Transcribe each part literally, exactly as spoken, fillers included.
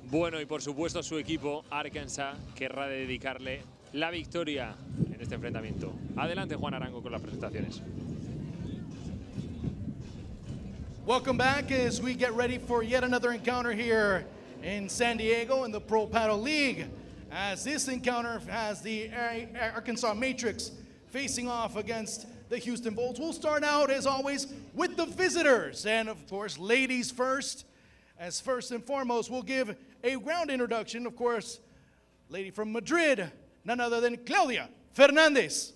Bueno, y por supuesto su equipo, Arkansas, querrá dedicarle la victoria en este enfrentamiento. Adelante, Juan Arango, con las presentaciones. Welcome back as we get ready for yet another encounter here in San Diego in the Pro Paddle League. As this encounter has the Arkansas Matrix facing off against the Houston Bolts. We'll start out, as always, with the visitors. And, of course, ladies first. As first and foremost, we'll give a round introduction. Of course, lady from Madrid, none other than Claudia Fernandez.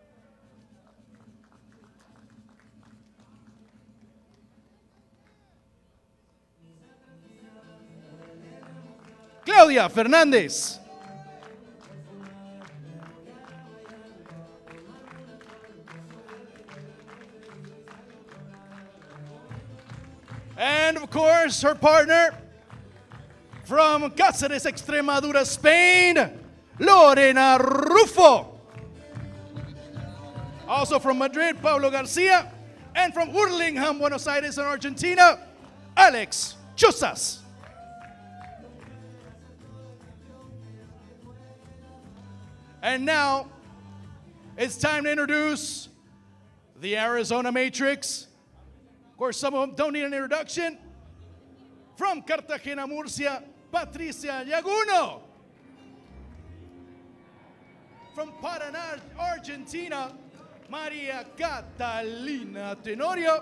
Claudia Fernandez. And of course, her partner from Cáceres, Extremadura, Spain, Lorena Rufo. Also from Madrid, Pablo Garcia. And from Hurlingham, Buenos Aires, in Argentina, Alex Chuzas. And now, it's time to introduce the Arizona Matrix. Of course, some of them don't need an introduction. From Cartagena, Murcia, Patricia Yaguno. From Paraná, Argentina, María Catalina Tenorio.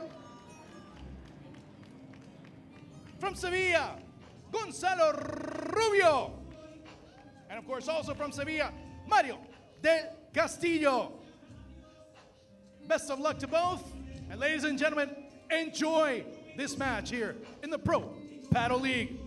From Sevilla, Gonzalo Rubio. And of course, also from Sevilla, Mario del Castillo. Best of luck to both. And ladies and gentlemen, enjoy this match here in the Pro Paddle League.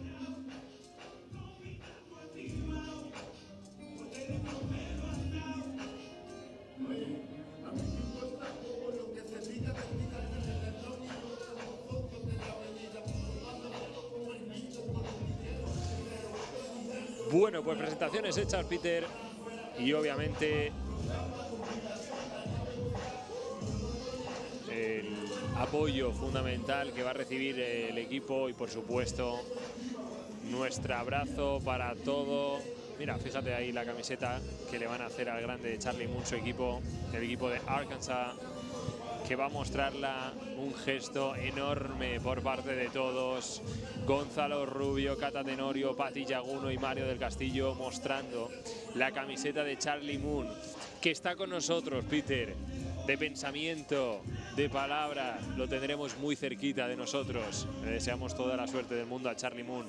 Bueno, pues presentaciones hechas, Peter, y obviamente el apoyo fundamental que va a recibir el equipo y, por supuesto, nuestro abrazo para todo. Mira, fíjate ahí la camiseta que le van a hacer al grande de Charlie Moon, su equipo, el equipo de Arkansas, que va a mostrarla un gesto enorme por parte de todos. Gonzalo Rubio, Cata Tenorio, Pati Yaguno y Mario del Castillo mostrando la camiseta de Charlie Moon, que está con nosotros, Peter, de pensamiento, de palabra. Lo tendremos muy cerquita de nosotros. Le deseamos toda la suerte del mundo a Charlie Moon,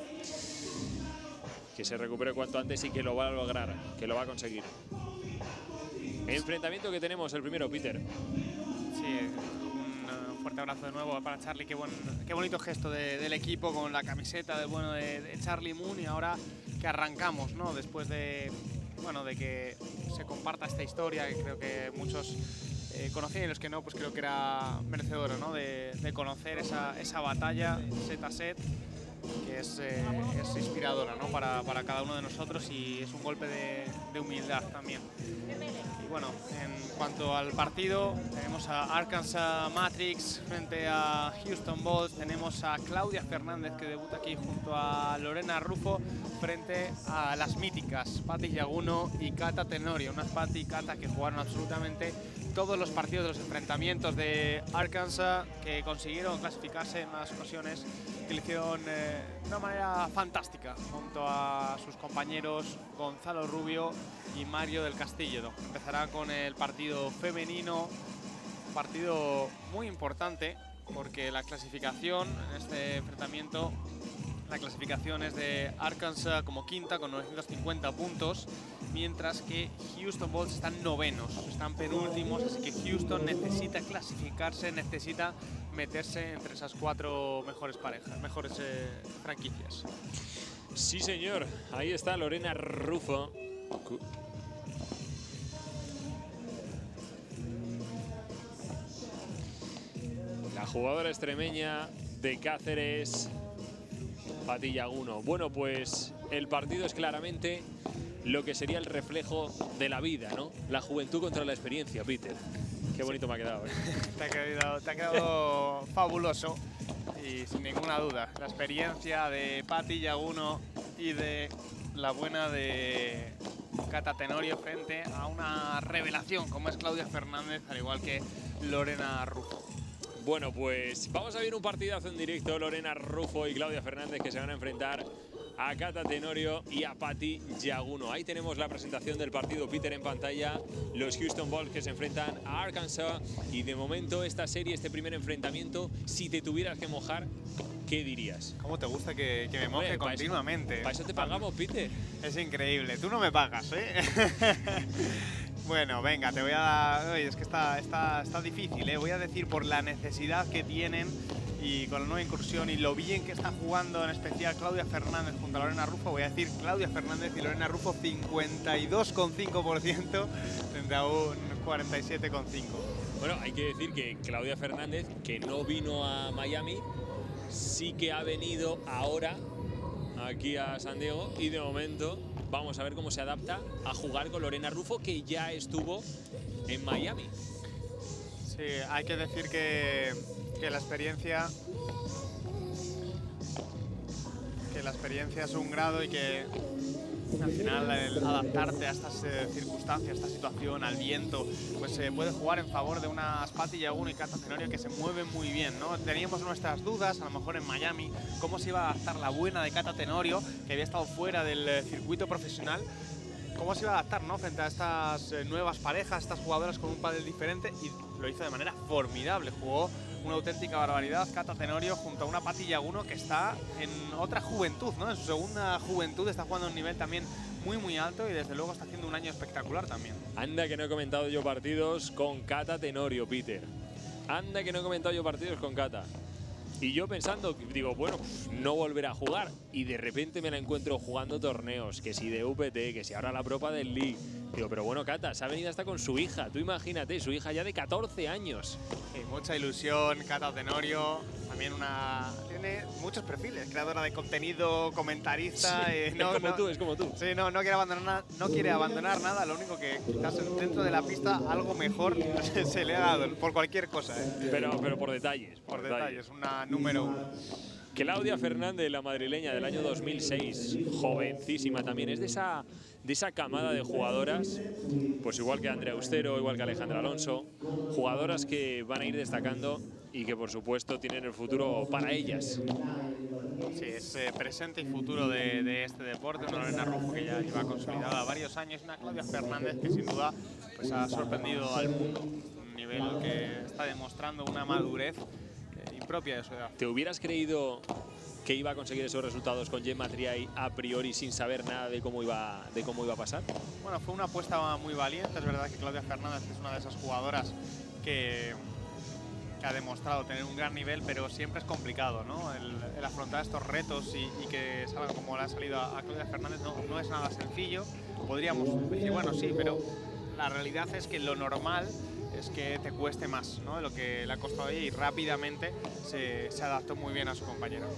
que se recupere cuanto antes y que lo va a lograr, que lo va a conseguir. Enfrentamiento que tenemos, el primero, Peter. Sí, un fuerte abrazo de nuevo para Charlie. Qué, buen, qué bonito gesto de, del equipo con la camiseta del bueno de, de Charlie Moon. Y ahora que arrancamos, ¿no? Después de, bueno, de que se comparta esta historia, que creo que muchos eh, conocían y los que no, pues creo que era merecedora, ¿no? De, de conocer esa, esa batalla set a set, que es, eh, es inspiradora, ¿no? para, para cada uno de nosotros, y es un golpe de, de humildad también. Y bueno, en cuanto al partido, tenemos a Arkansas Matrix frente a Houston Bolts. Tenemos a Claudia Fernández, que debuta aquí junto a Lorena Rufo, frente a las míticas Pati Yaguno y Cata Tenorio. Unas Pati y Cata que jugaron absolutamente todos los partidos de los enfrentamientos de Arkansas, que consiguieron clasificarse en unas ocasiones que lo hicieron eh, de una manera fantástica, junto a sus compañeros Gonzalo Rubio y Mario del Castillo. Empezará con el partido femenino, un partido muy importante, porque la clasificación en este enfrentamiento, la clasificación es de Arkansas como quinta con novecientos cincuenta puntos, mientras que Houston Bolts están novenos, están penúltimos, así que Houston necesita clasificarse, necesita meterse entre esas cuatro mejores parejas, mejores eh, franquicias. Sí, señor. Ahí está Lorena Rufo. La jugadora extremeña de Cáceres, Pati Yaguno. Bueno, pues el partido es claramente lo que sería el reflejo de la vida, ¿no? La juventud contra la experiencia, Peter. Qué bonito me ha quedado, ¿eh? Te ha quedado, te ha quedado fabuloso y sin ninguna duda. La experiencia de Pati Yaguno y de la buena de Cata Tenorio frente a una revelación como es Claudia Fernández, al igual que Lorena Ruffo. Bueno, pues vamos a ver un partidazo en directo. Lorena Ruffo y Claudia Fernández, que se van a enfrentar a Cata Tenorio y a Patti Yaguno. Ahí tenemos la presentación del partido, Peter, en pantalla. Los Houston Bulls que se enfrentan a Arkansas. Y de momento esta serie, este primer enfrentamiento, si te tuvieras que mojar, ¿qué dirías? ¿Cómo te gusta que, que me moje Hombre, continuamente? Para eso te pagamos, Peter. Es increíble. Tú no me pagas, ¿eh? Bueno, venga, te voy a... Oye, es que está, está, está difícil, ¿eh? Voy a decir por la necesidad que tienen y con la nueva incursión y lo bien que está jugando en especial Claudia Fernández junto a Lorena Ruffo, voy a decir Claudia Fernández y Lorena Ruffo cincuenta y dos coma cinco por ciento frente a un cuarenta y siete coma cinco por ciento. Bueno, hay que decir que Claudia Fernández, que no vino a Miami, sí que ha venido ahora aquí a San Diego y de momento vamos a ver cómo se adapta a jugar con Lorena Ruffo, que ya estuvo en Miami. Sí, hay que decir que, que la experiencia que la experiencia es un grado y que al final el adaptarte a estas eh, circunstancias, a esta situación, al viento, pues se eh, puede jugar en favor de unas Patti Yaguno y Cata Tenorio que se mueven muy bien, ¿no? Teníamos nuestras dudas, a lo mejor en Miami, cómo se iba a adaptar la buena de Cata Tenorio, que había estado fuera del eh, circuito profesional, cómo se iba a adaptar, ¿no? Frente a estas eh, nuevas parejas, estas jugadoras con un pádel diferente, y lo hizo de manera formidable. Jugó una auténtica barbaridad Cata Tenorio junto a una Patti Yaguno que está en otra juventud, ¿no? En su segunda juventud está jugando a un nivel también muy muy alto y desde luego está haciendo un año espectacular también. Anda que no he comentado yo partidos con Cata Tenorio, Peter. Anda que no he comentado yo partidos con Cata. Y yo pensando, digo, bueno, no volverá a jugar. Y de repente me la encuentro jugando torneos, que si de U P T, que si ahora la Propa del League. Digo, pero bueno, Cata, se ha venido hasta con su hija. Tú imagínate, su hija ya de catorce años. Sí, mucha ilusión, Cata Tenorio. También una... tiene muchos perfiles, creadora de contenido, comentarista. Sí, eh, no, es como no, tú, es como tú. Sí, no, no quiere abandonar, no quiere abandonar nada. Lo único que quizás dentro de la pista algo mejor se le ha dado, por cualquier cosa. ¿eh? Pero, pero por detalles. Por, por detalles, detalles, una número uno. Claudia Fernández, la madrileña del año dos mil seis, jovencísima también, es de esa, de esa camada de jugadoras, pues igual que Andrea Austero, igual que Alejandra Alonso, jugadoras que van a ir destacando y que por supuesto tienen el futuro para ellas. Sí, es eh, presente y futuro de, de este deporte, una Lorena Ruffo que ya lleva consolidada varios años, una Claudia Fernández que sin duda pues, ha sorprendido al mundo, un nivel que está demostrando una madurez propia de su edad. ¿Te hubieras creído que iba a conseguir esos resultados con Gemma Triay a priori sin saber nada de cómo iba de cómo iba a pasar? Bueno, fue una apuesta muy valiente. Es verdad que Claudia Fernández es una de esas jugadoras que, que ha demostrado tener un gran nivel, pero siempre es complicado, ¿no? El, el afrontar estos retos y, y que salgan como le ha salido a, a Claudia Fernández no, no es nada sencillo. Podríamos decir, bueno, sí, pero la realidad es que lo normal es que te cueste más, ¿no? De lo que le ha costado a ella y rápidamente se, se adaptó muy bien a su compañero.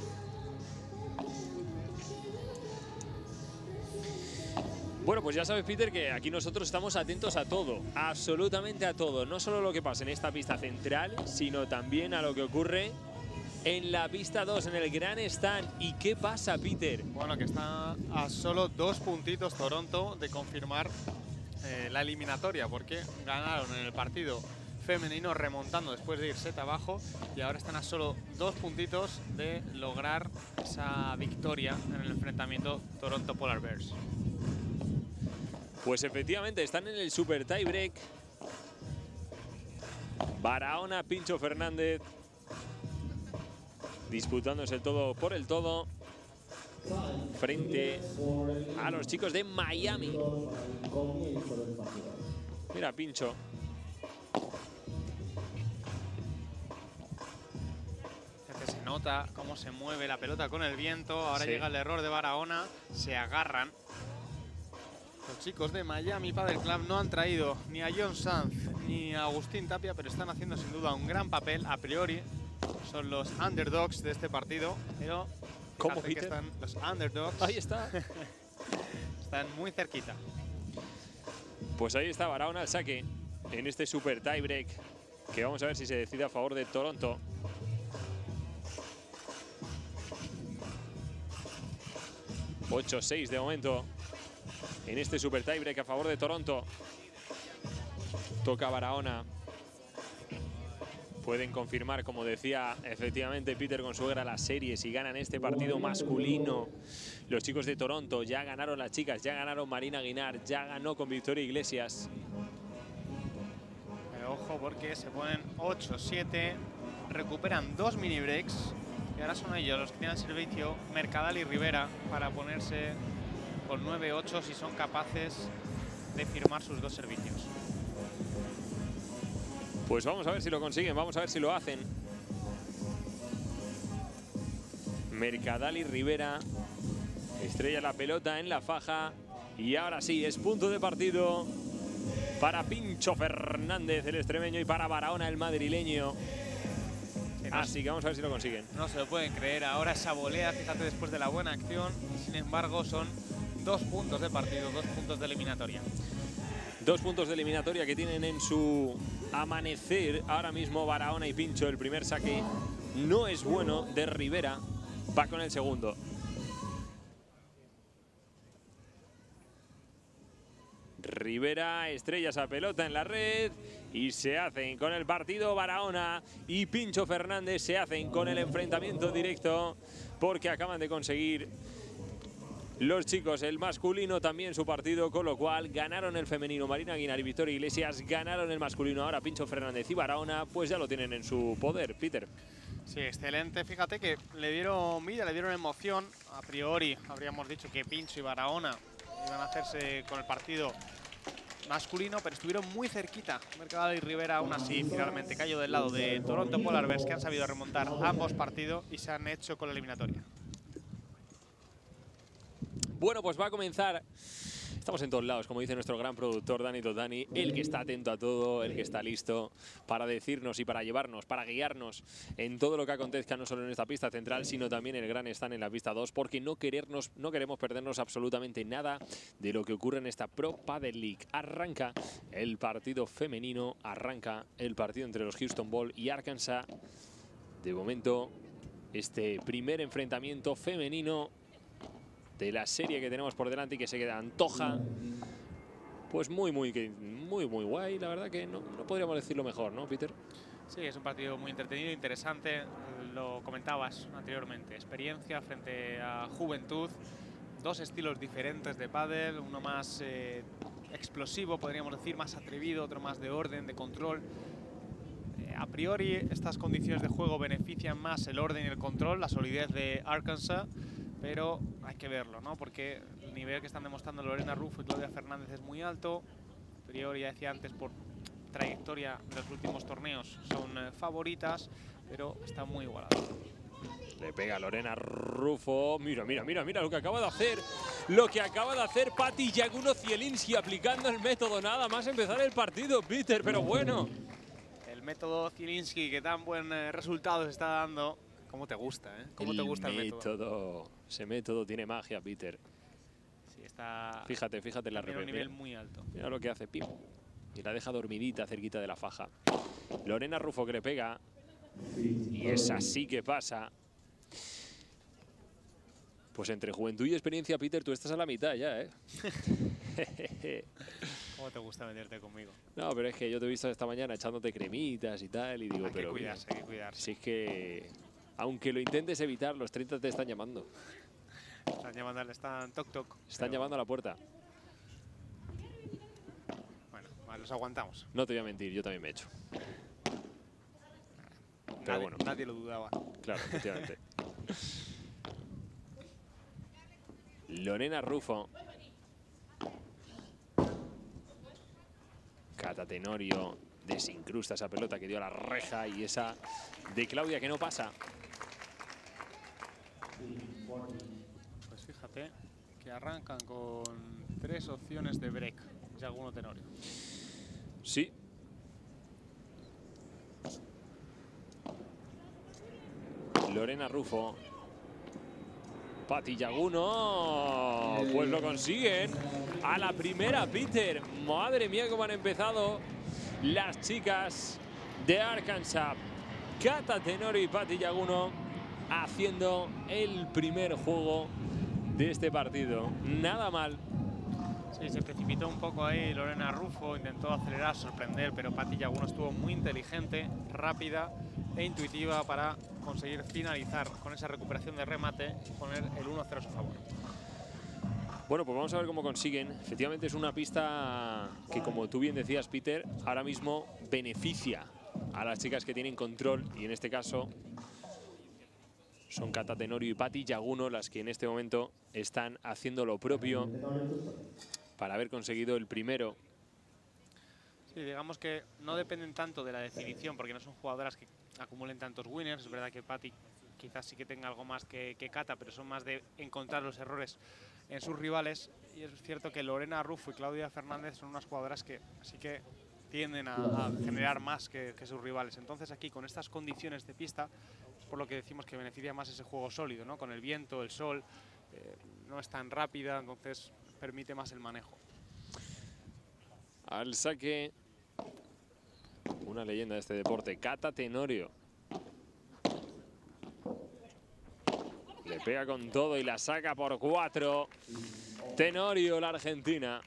Bueno, pues ya sabes, Peter, que aquí nosotros estamos atentos a todo, absolutamente a todo. No solo lo que pasa en esta pista central, sino también a lo que ocurre en la pista dos, en el Gran Stand. ¿Y qué pasa, Peter? Bueno, que está a solo dos puntitos Toronto de confirmar Eh, la eliminatoria, porque ganaron en el partido femenino remontando después de ir set abajo y ahora están a solo dos puntitos de lograr esa victoria en el enfrentamiento Toronto Polar Bears. Pues efectivamente están en el super tie break. Barahona, Pincho Fernández disputándose el todo por el todo frente a los chicos de Miami. Mira, Pincho. Se nota cómo se mueve la pelota con el viento. Ahora sí. Llega el error de Barahona. Se agarran. Los chicos de Miami Padel Club no han traído ni a John Sanz ni a Agustín Tapia, pero están haciendo sin duda un gran papel. A priori son los underdogs de este partido, pero ¿cómo, que están los underdogs? Ahí está. Están muy cerquita. Pues ahí está Barahona al saque en este super tie break, que vamos a ver si se decide a favor de Toronto. ocho seis de momento en este super tiebreak a favor de Toronto. Toca Barahona. Pueden confirmar, como decía efectivamente Peter Consuegra, la serie si ganan este partido masculino. Los chicos de Toronto ya ganaron las chicas, ya ganaron Marina Guinar, ya ganó con Victoria Iglesias. Pero ojo porque se ponen ocho siete, recuperan dos mini breaks y ahora son ellos los que tienen el servicio, Mercadal y Rivera, para ponerse con nueve ocho si son capaces de firmar sus dos servicios. Pues vamos a ver si lo consiguen, vamos a ver si lo hacen. Mercadal y Rivera estrella la pelota en la faja y ahora sí, es punto de partido para Pincho Fernández, el extremeño, y para Barahona, el madrileño. Que no, Así que vamos a ver si lo consiguen. No se lo pueden creer, ahora esa volea, fíjate, después de la buena acción, sin embargo son dos puntos de partido, dos puntos de eliminatoria. Dos puntos de eliminatoria que tienen en su amanecer ahora mismo Barahona y Pincho. El primer saque no es bueno de Rivera, va con el segundo. Rivera estrella esa pelota en la red y se hacen con el partido. Barahona y Pincho Fernández se hacen con el enfrentamiento directo porque acaban de conseguir los chicos, el masculino, también su partido, con lo cual ganaron el femenino. Marina Guinar y Victoria Iglesias ganaron el masculino. Ahora Pincho Fernández y Barahona pues ya lo tienen en su poder. Peter. Sí, excelente. Fíjate que le dieron vida, le dieron emoción. A priori habríamos dicho que Pincho y Barahona iban a hacerse con el partido masculino, pero estuvieron muy cerquita. Mercadal y Rivera aún así finalmente cayó del lado de Toronto Polar Bears, que han sabido remontar ambos partidos y se han hecho con la eliminatoria. Bueno, pues va a comenzar. Estamos en todos lados, como dice nuestro gran productor Dani Totani, el que está atento a todo, el que está listo para decirnos y para llevarnos, para guiarnos en todo lo que acontezca, no solo en esta pista central, sino también en el gran stand en la pista dos, porque no, querernos, no queremos perdernos absolutamente nada de lo que ocurre en esta Pro Padel League. Arranca el partido femenino, arranca el partido entre los Houston Ball y Arkansas. De momento, este primer enfrentamiento femenino de la serie que tenemos por delante y que se queda antoja, pues muy, muy, muy, muy guay. La verdad que no, no podríamos decirlo mejor, ¿no, Peter? Sí, es un partido muy entretenido, interesante. Lo comentabas anteriormente, experiencia frente a juventud. Dos estilos diferentes de pádel, uno más eh, explosivo, podríamos decir, más atrevido, otro más de orden, de control. Eh, a priori, estas condiciones de juego benefician más el orden y el control, la solidez de Arkansas, pero hay que verlo, ¿no? Porque el nivel que están demostrando Lorena Rufo y Claudia Fernández es muy alto. A priori, ya decía antes, por trayectoria de los últimos torneos son eh, favoritas, pero está muy igualado. Le pega Lorena Rufo. Mira, mira, mira, mira lo que acaba de hacer. Lo que acaba de hacer Patti Jaguno-Zielinski aplicando el método nada más empezar el partido, Peter, pero bueno. El método Zielinski que tan buen eh, resultado se está dando. ¿Cómo te gusta, eh? ¿Cómo el te gusta el método? método? Ese método tiene magia, Peter. Sí, está. Fíjate, fíjate la Tiene un nivel mira, muy alto. Mira lo que hace, pim. Y la deja dormidita cerquita de la faja. Lorena Rufo que le pega. Y es así que pasa. Pues entre juventud y experiencia, Peter, tú estás a la mitad ya, ¿eh? ¿Cómo te gusta meterte conmigo? No, pero es que yo te he visto esta mañana echándote cremitas y tal, y digo, Hay que pero cuidarse, hay que cuidarse. si es que, aunque lo intentes evitar, los treinta te están llamando. Están llamando, están toc toc. Están pero, llamando a la puerta. Bueno, vale, los aguantamos. No te voy a mentir, yo también me he hecho. Pero Nadie, bueno. nadie lo dudaba. Claro, efectivamente. Lorena Rufo. Cata Tenorio desincrusta esa pelota que dio a la reja y esa de Claudia que no pasa. Pues fíjate que arrancan con tres opciones de break. Jaguno Tenorio. Sí. Lorena Rufo. Patti Jaguno. Pues lo consiguen. A la primera, Peter. Madre mía, cómo han empezado las chicas de Arkansas. Cata Tenorio y Patti Jaguno haciendo el primer juego de este partido. Nada mal. Sí, se precipitó un poco ahí Lorena Ruffo, intentó acelerar, sorprender, pero Patti Llaguno estuvo muy inteligente, rápida e intuitiva para conseguir finalizar con esa recuperación de remate y poner el uno cero a su favor. Bueno, pues vamos a ver cómo consiguen. Efectivamente es una pista que, como tú bien decías, Peter, ahora mismo beneficia a las chicas que tienen control, y en este caso son Kata Tenorio y Patti Llaguno las que en este momento están haciendo lo propio para haber conseguido el primero. Sí, digamos que no dependen tanto de la definición, porque no son jugadoras que acumulen tantos winners. Es verdad que Patti quizás sí que tenga algo más que, que Kata, pero son más de encontrar los errores en sus rivales. Y es cierto que Lorena Ruffo y Claudia Fernández son unas jugadoras que sí que tienden a, a generar más que, que sus rivales. Entonces aquí, con estas condiciones de pista, es por lo que decimos que beneficia más ese juego sólido, ¿no? Con el viento, el sol, eh, no es tan rápida, entonces permite más el manejo. Al saque, una leyenda de este deporte, Kata Tenorio. Le pega con todo y la saca por cuatro. Tenorio, la argentina.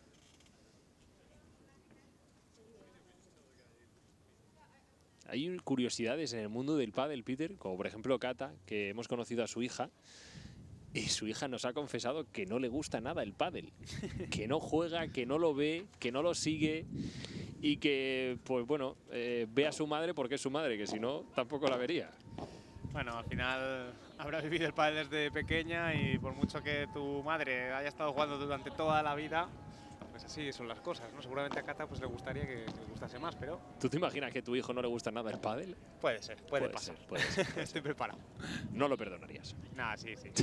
Hay curiosidades en el mundo del pádel, Peter, como por ejemplo Kata, que hemos conocido a su hija. Y su hija nos ha confesado que no le gusta nada el pádel, que no juega, que no lo ve, que no lo sigue y que, pues bueno, eh, ve a su madre porque es su madre, que si no, tampoco la vería. Bueno, al final habrá vivido el pádel desde pequeña y por mucho que tu madre haya estado jugando durante toda la vida, pues así son las cosas, ¿no? Seguramente a Kata pues le gustaría que, que le gustase más, pero... ¿Tú te imaginas que a tu hijo no le gusta nada el pádel? Puede ser, puede, puede pasar. Ser, puede ser, puede Estoy preparado. No lo perdonarías. Nada, sí, sí.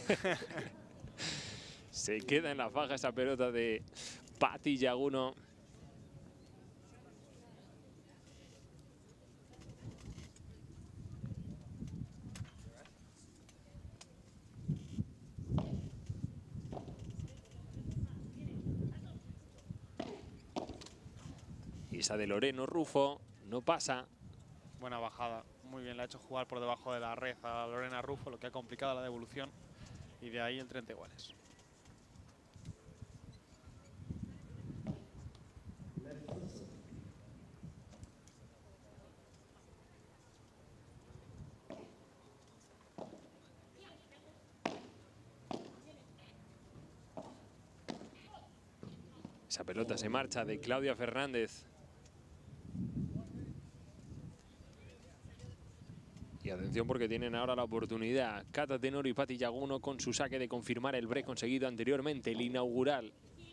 Se queda en la faja esa pelota de Patti Llaguno. Y esa de Lorena Ruffo no pasa. Buena bajada, muy bien, la ha hecho jugar por debajo de la red a Lorena Ruffo, lo que ha complicado la devolución, y de ahí el treinta iguales. Esa pelota se marcha de Claudia Fernández. Y atención porque tienen ahora la oportunidad Kata Tenorio y Patti Llaguno con su saque de confirmar el break conseguido anteriormente, el inaugural.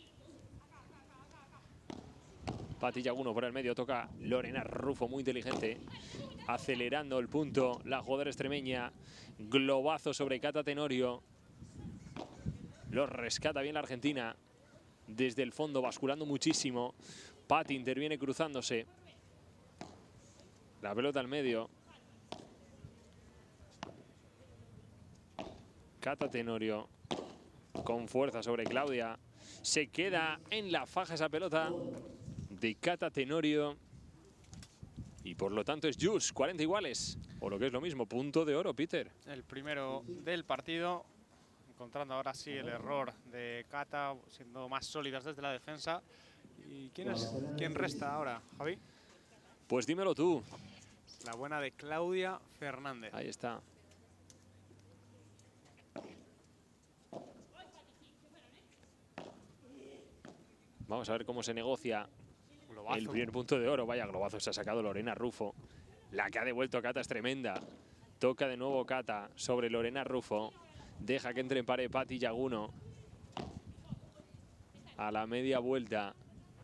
Patti Llaguno por el medio, toca Lorena Ruffo, muy inteligente, acelerando el punto, la jugadora extremeña, globazo sobre Kata Tenorio. Lo rescata bien la argentina, desde el fondo, basculando muchísimo. Patti interviene cruzándose. La pelota al medio. Kata Tenorio con fuerza sobre Claudia. Se queda en la faja esa pelota de Kata Tenorio. Y por lo tanto es Jus, cuarenta iguales. O lo que es lo mismo, punto de oro, Peter. El primero del partido. Encontrando ahora sí el error de Kata, siendo más sólidas desde la defensa. ¿Y quién es quién resta ahora, Javi? Pues dímelo tú. La buena de Claudia Fernández. Ahí está. Vamos a ver cómo se negocia Globazo. El primer punto de oro. Vaya globazo se ha sacado Lorena Ruffo. La que ha devuelto a Kata es tremenda. Toca de nuevo Kata sobre Lorena Ruffo. Deja que entre en pared Patti Llaguno. A la media vuelta.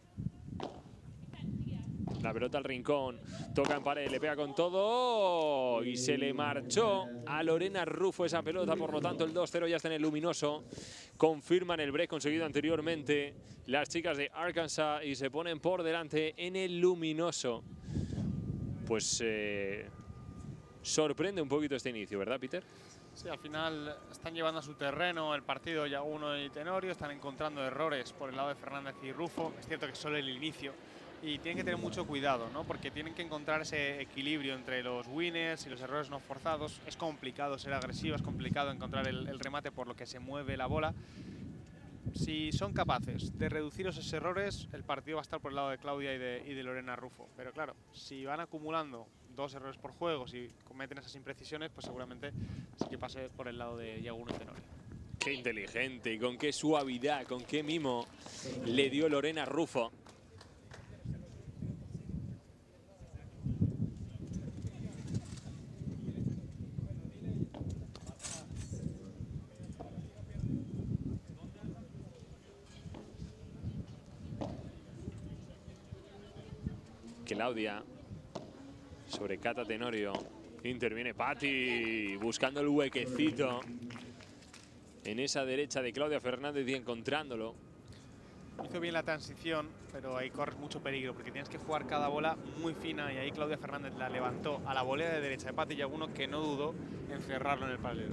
La pelota al rincón. Toca en pared, le pega con todo. Y se le marchó a Lorena Ruffo esa pelota. Por lo tanto, el dos cero ya está en el luminoso. Confirman el break conseguido anteriormente las chicas de Arkansas y se ponen por delante en el luminoso. Pues eh, sorprende un poquito este inicio, ¿verdad, Peter? Sí, al final están llevando a su terreno el partido Llaguno y Tenorio. Están encontrando errores por el lado de Fernández y Ruffo. Es cierto que solo el inicio, y tienen que tener mucho cuidado, ¿no? Porque tienen que encontrar ese equilibrio entre los winners y los errores no forzados. Es complicado ser agresivo, es complicado encontrar el, el remate por lo que se mueve la bola. Si son capaces de reducir esos errores, el partido va a estar por el lado de Claudia y de, y de Lorena Ruffo. Pero claro, si van acumulando dos errores por juego, si cometen esas imprecisiones, pues seguramente sí que pase por el lado de Yaguno y Tenorio. Qué inteligente y con qué suavidad, con qué mimo le dio Lorena Ruffo. Claudia sobre Cata Tenorio. Interviene Patti buscando el huequecito en esa derecha de Claudia Fernández y encontrándolo. Hizo bien la transición, pero ahí corres mucho peligro porque tienes que jugar cada bola muy fina y ahí Claudia Fernández la levantó a la volea de derecha de Patti Yaguno, que no dudó en cerrarlo en el paralelo.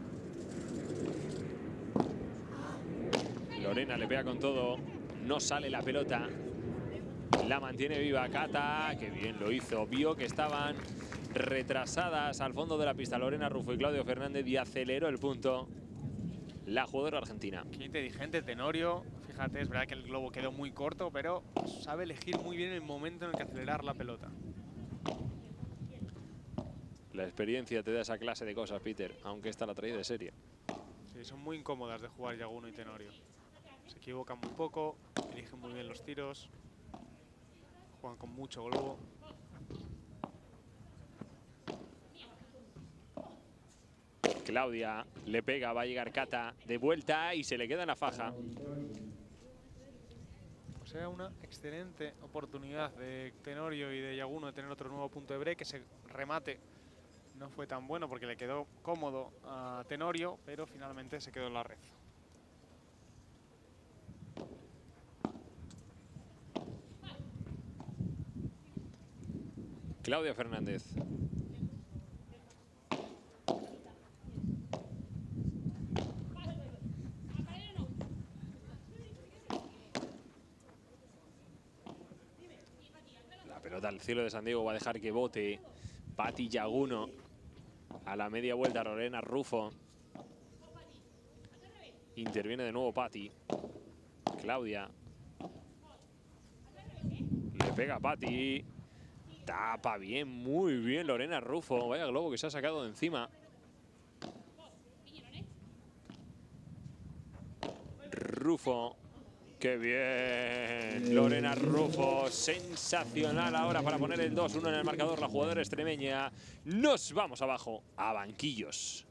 Lorena le pega con todo, no sale la pelota. La mantiene viva Cata, que bien lo hizo. Vio que estaban retrasadas al fondo de la pista Lorena Ruffo y Claudio Fernández y aceleró el punto la jugadora argentina. Qué inteligente Tenorio. Fíjate, es verdad que el globo quedó muy corto, pero sabe elegir muy bien el momento en el que acelerar la pelota. La experiencia te da esa clase de cosas, Peter, aunque esta la trae de serie. Sí, son muy incómodas de jugar Yaguno y Tenorio. Se equivocan muy poco, eligen muy bien los tiros. Juegan con mucho globo. Claudia le pega, va a llegar Cata de vuelta y se le queda en la faja. Pues era una excelente oportunidad de Tenorio y de Yaguno de tener otro nuevo punto de break. Ese remate no fue tan bueno porque le quedó cómodo a Tenorio, pero finalmente se quedó en la red. Claudia Fernández. La pelota al cielo de San Diego va a dejar que bote Patti Yaguno. A la media vuelta Lorena Ruffo. Interviene de nuevo Patti. Claudia. Le pega a Patti. Tapa bien, muy bien Lorena Ruffo. Vaya globo que se ha sacado de encima. Ruffo. ¡Qué bien! Lorena Ruffo. Sensacional ahora para poner el dos uno en el marcador. La jugadora extremeña. Nos vamos abajo a banquillos.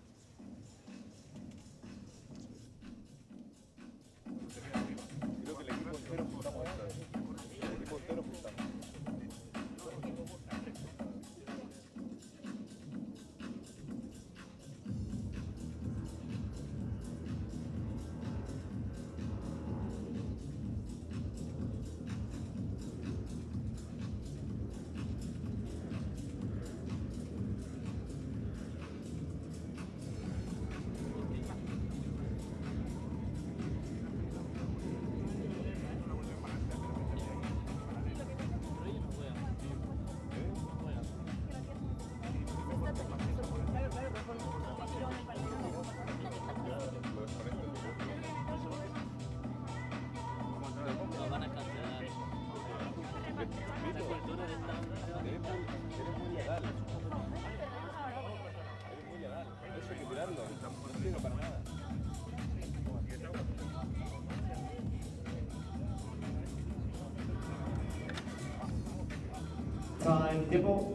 Time, tiempo.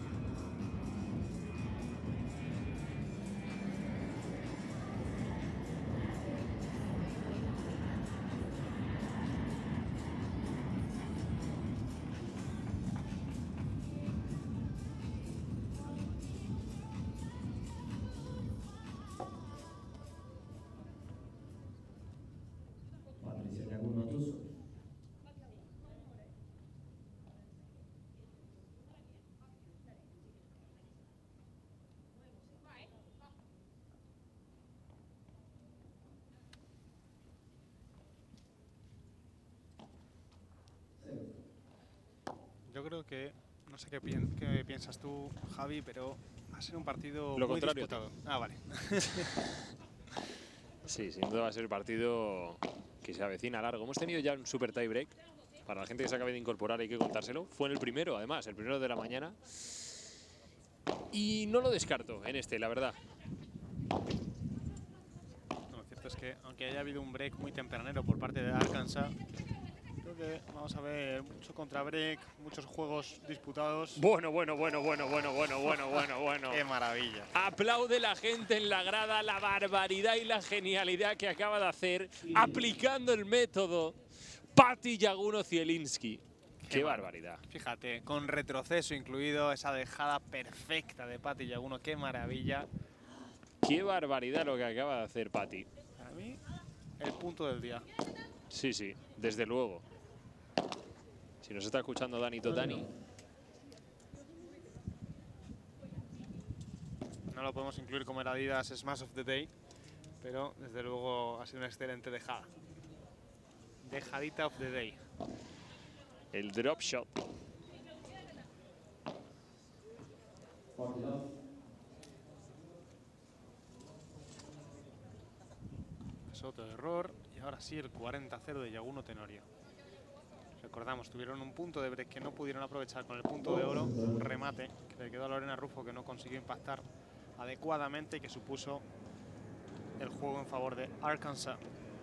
Patricia Yaguno Tuso. creo que, no sé qué, pi qué piensas tú, Javi, pero va a ser un partido Lo muy contrario. disputado. Ah, vale. Sí, sin duda va a ser el partido que se avecina largo. Hemos tenido ya un super tie break. Para la gente que se acabe de incorporar hay que contárselo. Fue en el primero, además, el primero de la mañana. Y no lo descarto en este, la verdad. No, lo cierto es que, aunque haya habido un break muy tempranero por parte de Arkansas, creo que vamos a ver mucho contra break, muchos juegos disputados. Bueno, bueno, bueno, bueno, bueno, bueno, bueno, bueno, bueno. ¡Qué maravilla! Aplaude la gente en la grada la barbaridad y la genialidad que acaba de hacer aplicando el método Patty Yaguno Zielinski. ¡Qué, ¡Qué barbaridad! Fíjate, con retroceso incluido, esa dejada perfecta de Patty Yaguno. ¡Qué maravilla! ¡Qué barbaridad lo que acaba de hacer Patty! Para mí, el punto del día. Sí, sí, desde luego. Si nos está escuchando Dani Totani. No lo podemos incluir como el Adidas Smash of the Day, pero desde luego ha sido una excelente dejada. Dejadita of the Day. El drop shot. Es otro error y ahora sí el cuarenta a cero de Yaguno Tenorio. Recordamos, tuvieron un punto de break que no pudieron aprovechar con el punto de oro, un remate que le quedó a Lorena Ruffo que no consiguió impactar adecuadamente y que supuso el juego en favor de Arkansas.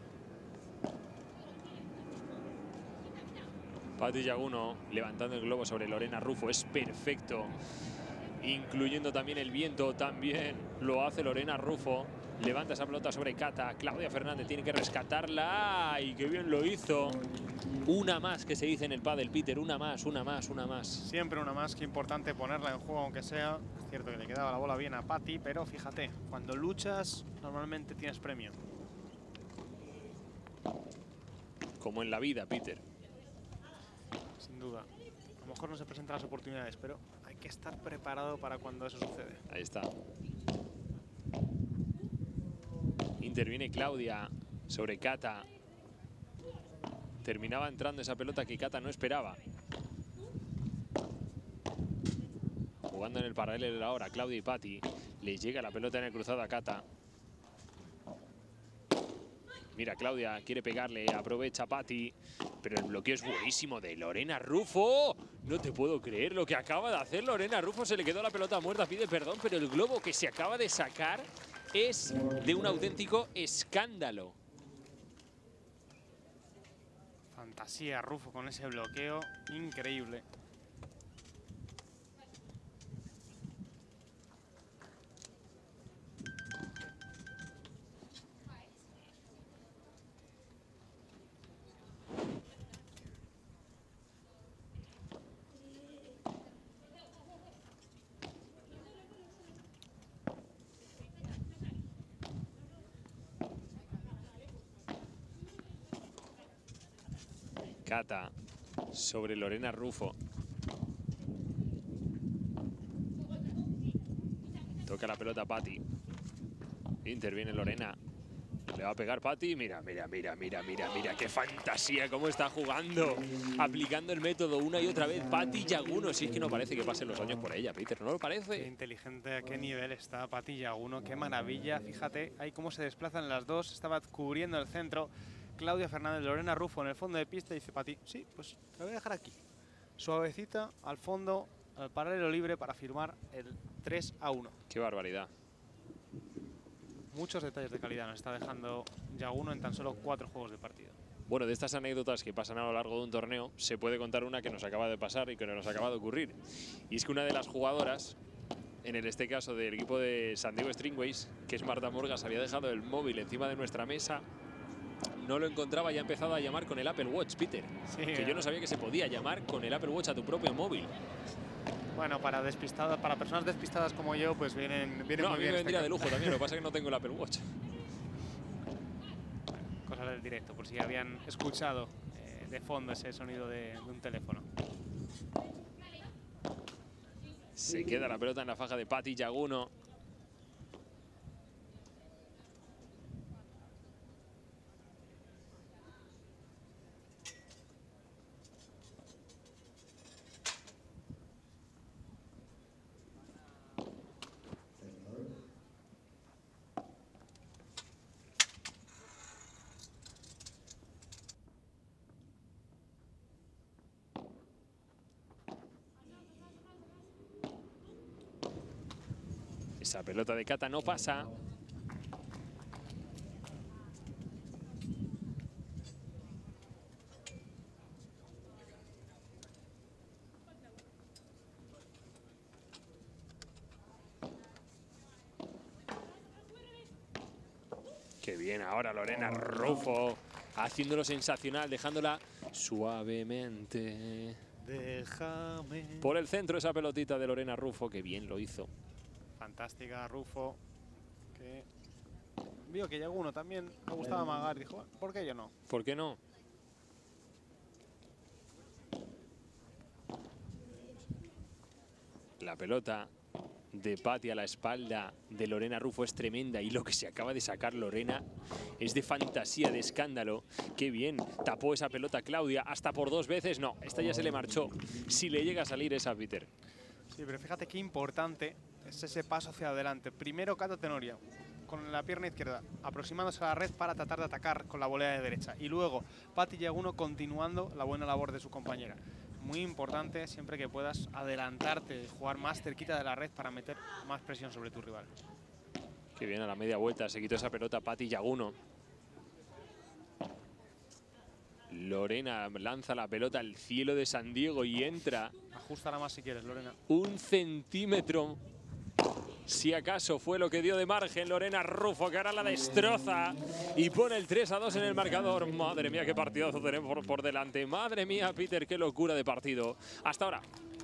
Patty Yaguno levantando el globo sobre Lorena Ruffo, es perfecto. Incluyendo también el viento, también lo hace Lorena Ruffo. Levanta esa pelota sobre Kata. Claudia Fernández tiene que rescatarla. ¡Ay, qué bien lo hizo! Una más que se dice en el pádel, Peter. Una más, una más, una más. Siempre una más, que importante ponerla en juego, aunque sea. Es cierto que le quedaba la bola bien a Patty, pero fíjate, cuando luchas normalmente tienes premio. Como en la vida, Peter. Sin duda. A lo mejor no se presentan las oportunidades, pero hay que estar preparado para cuando eso sucede. Ahí está. Interviene Claudia sobre Kata. Terminaba entrando esa pelota que Kata no esperaba. Jugando en el paralelo ahora Claudia y Patty. Le llega la pelota en el cruzado a Kata. Mira, Claudia quiere pegarle, aprovecha Patty. Pero el bloqueo es buenísimo de Lorena Ruffo. No te puedo creer lo que acaba de hacer Lorena Ruffo. Se le quedó la pelota muerta, pide perdón, pero el globo que se acaba de sacar es de un auténtico escándalo. Fantasía Ruffo con ese bloqueo, increíble. Kata sobre Lorena Ruffo. Toca la pelota Patty. Interviene Lorena. Le va a pegar Patty. Mira, mira, mira, mira, mira, mira. Qué fantasía, cómo está jugando. Aplicando el método una y otra vez. Patty Yaguno. Si es que no parece que pasen los años por ella, Peter. ¿No lo parece? Qué inteligente, a qué nivel está Patty Yaguno. Qué maravilla. Fíjate, ahí cómo se desplazan las dos. Estaba cubriendo el centro. Claudia Fernández, Lorena Ruffo en el fondo de pista y dice Patty, sí, pues te voy a dejar aquí. Suavecita, al fondo, al paralelo libre para firmar el tres a uno. Qué barbaridad. Muchos detalles de calidad nos está dejando Yaguno en tan solo cuatro juegos de partido. Bueno, de estas anécdotas que pasan a lo largo de un torneo, se puede contar una que nos acaba de pasar y que nos acaba de ocurrir. Y es que una de las jugadoras, en el, este caso del equipo de San Diego Stringways, que es Marta Morgas, había dejado el móvil encima de nuestra mesa. No lo encontraba y ha empezado a llamar con el Apple Watch, Peter. Sí, que yo no sabía que se podía llamar con el Apple Watch a tu propio móvil. Bueno, para despistadas, para personas despistadas como yo, pues vienen, vienen no, muy a mí bien. me vendría este de lujo también, lo que pasa es que no tengo el Apple Watch. Cosas del directo, por si habían escuchado eh, de fondo ese sonido de, de un teléfono. Se queda la pelota en la faja de Patty Yaguno. Esa pelota de Kata no pasa. Qué bien ahora Lorena Ruffo, haciéndolo sensacional, dejándola suavemente. Déjame. Por el centro esa pelotita de Lorena Ruffo, que bien lo hizo. Fantástica Ruffo. Que vio que llegó uno también, le gustaba amagar, dijo, ¿por qué yo no? ¿Por qué no? La pelota de Patti a la espalda de Lorena Ruffo es tremenda y lo que se acaba de sacar Lorena es de fantasía, de escándalo. Qué bien, tapó esa pelota Claudia hasta por dos veces. No, esta ya se le marchó. Si le llega a salir esa Peter. Sí, pero fíjate qué importante es ese paso hacia adelante. Primero Kata Tenorio con la pierna izquierda aproximándose a la red para tratar de atacar con la volea de derecha. Y luego Patti Yaguno continuando la buena labor de su compañera. Muy importante siempre que puedas adelantarte, jugar más cerquita de la red para meter más presión sobre tu rival. Qué bien, a la media vuelta se quitó esa pelota Patti Yaguno. Lorena lanza la pelota al cielo de San Diego y entra. Ajustala más si quieres, Lorena. Un centímetro. Si acaso fue lo que dio de margen Lorena Ruffo, que ahora la destroza y pone el tres a dos en el marcador. Madre mía, qué partidazo tenemos por, por delante. Madre mía, Peter, qué locura de partido. Hasta ahora.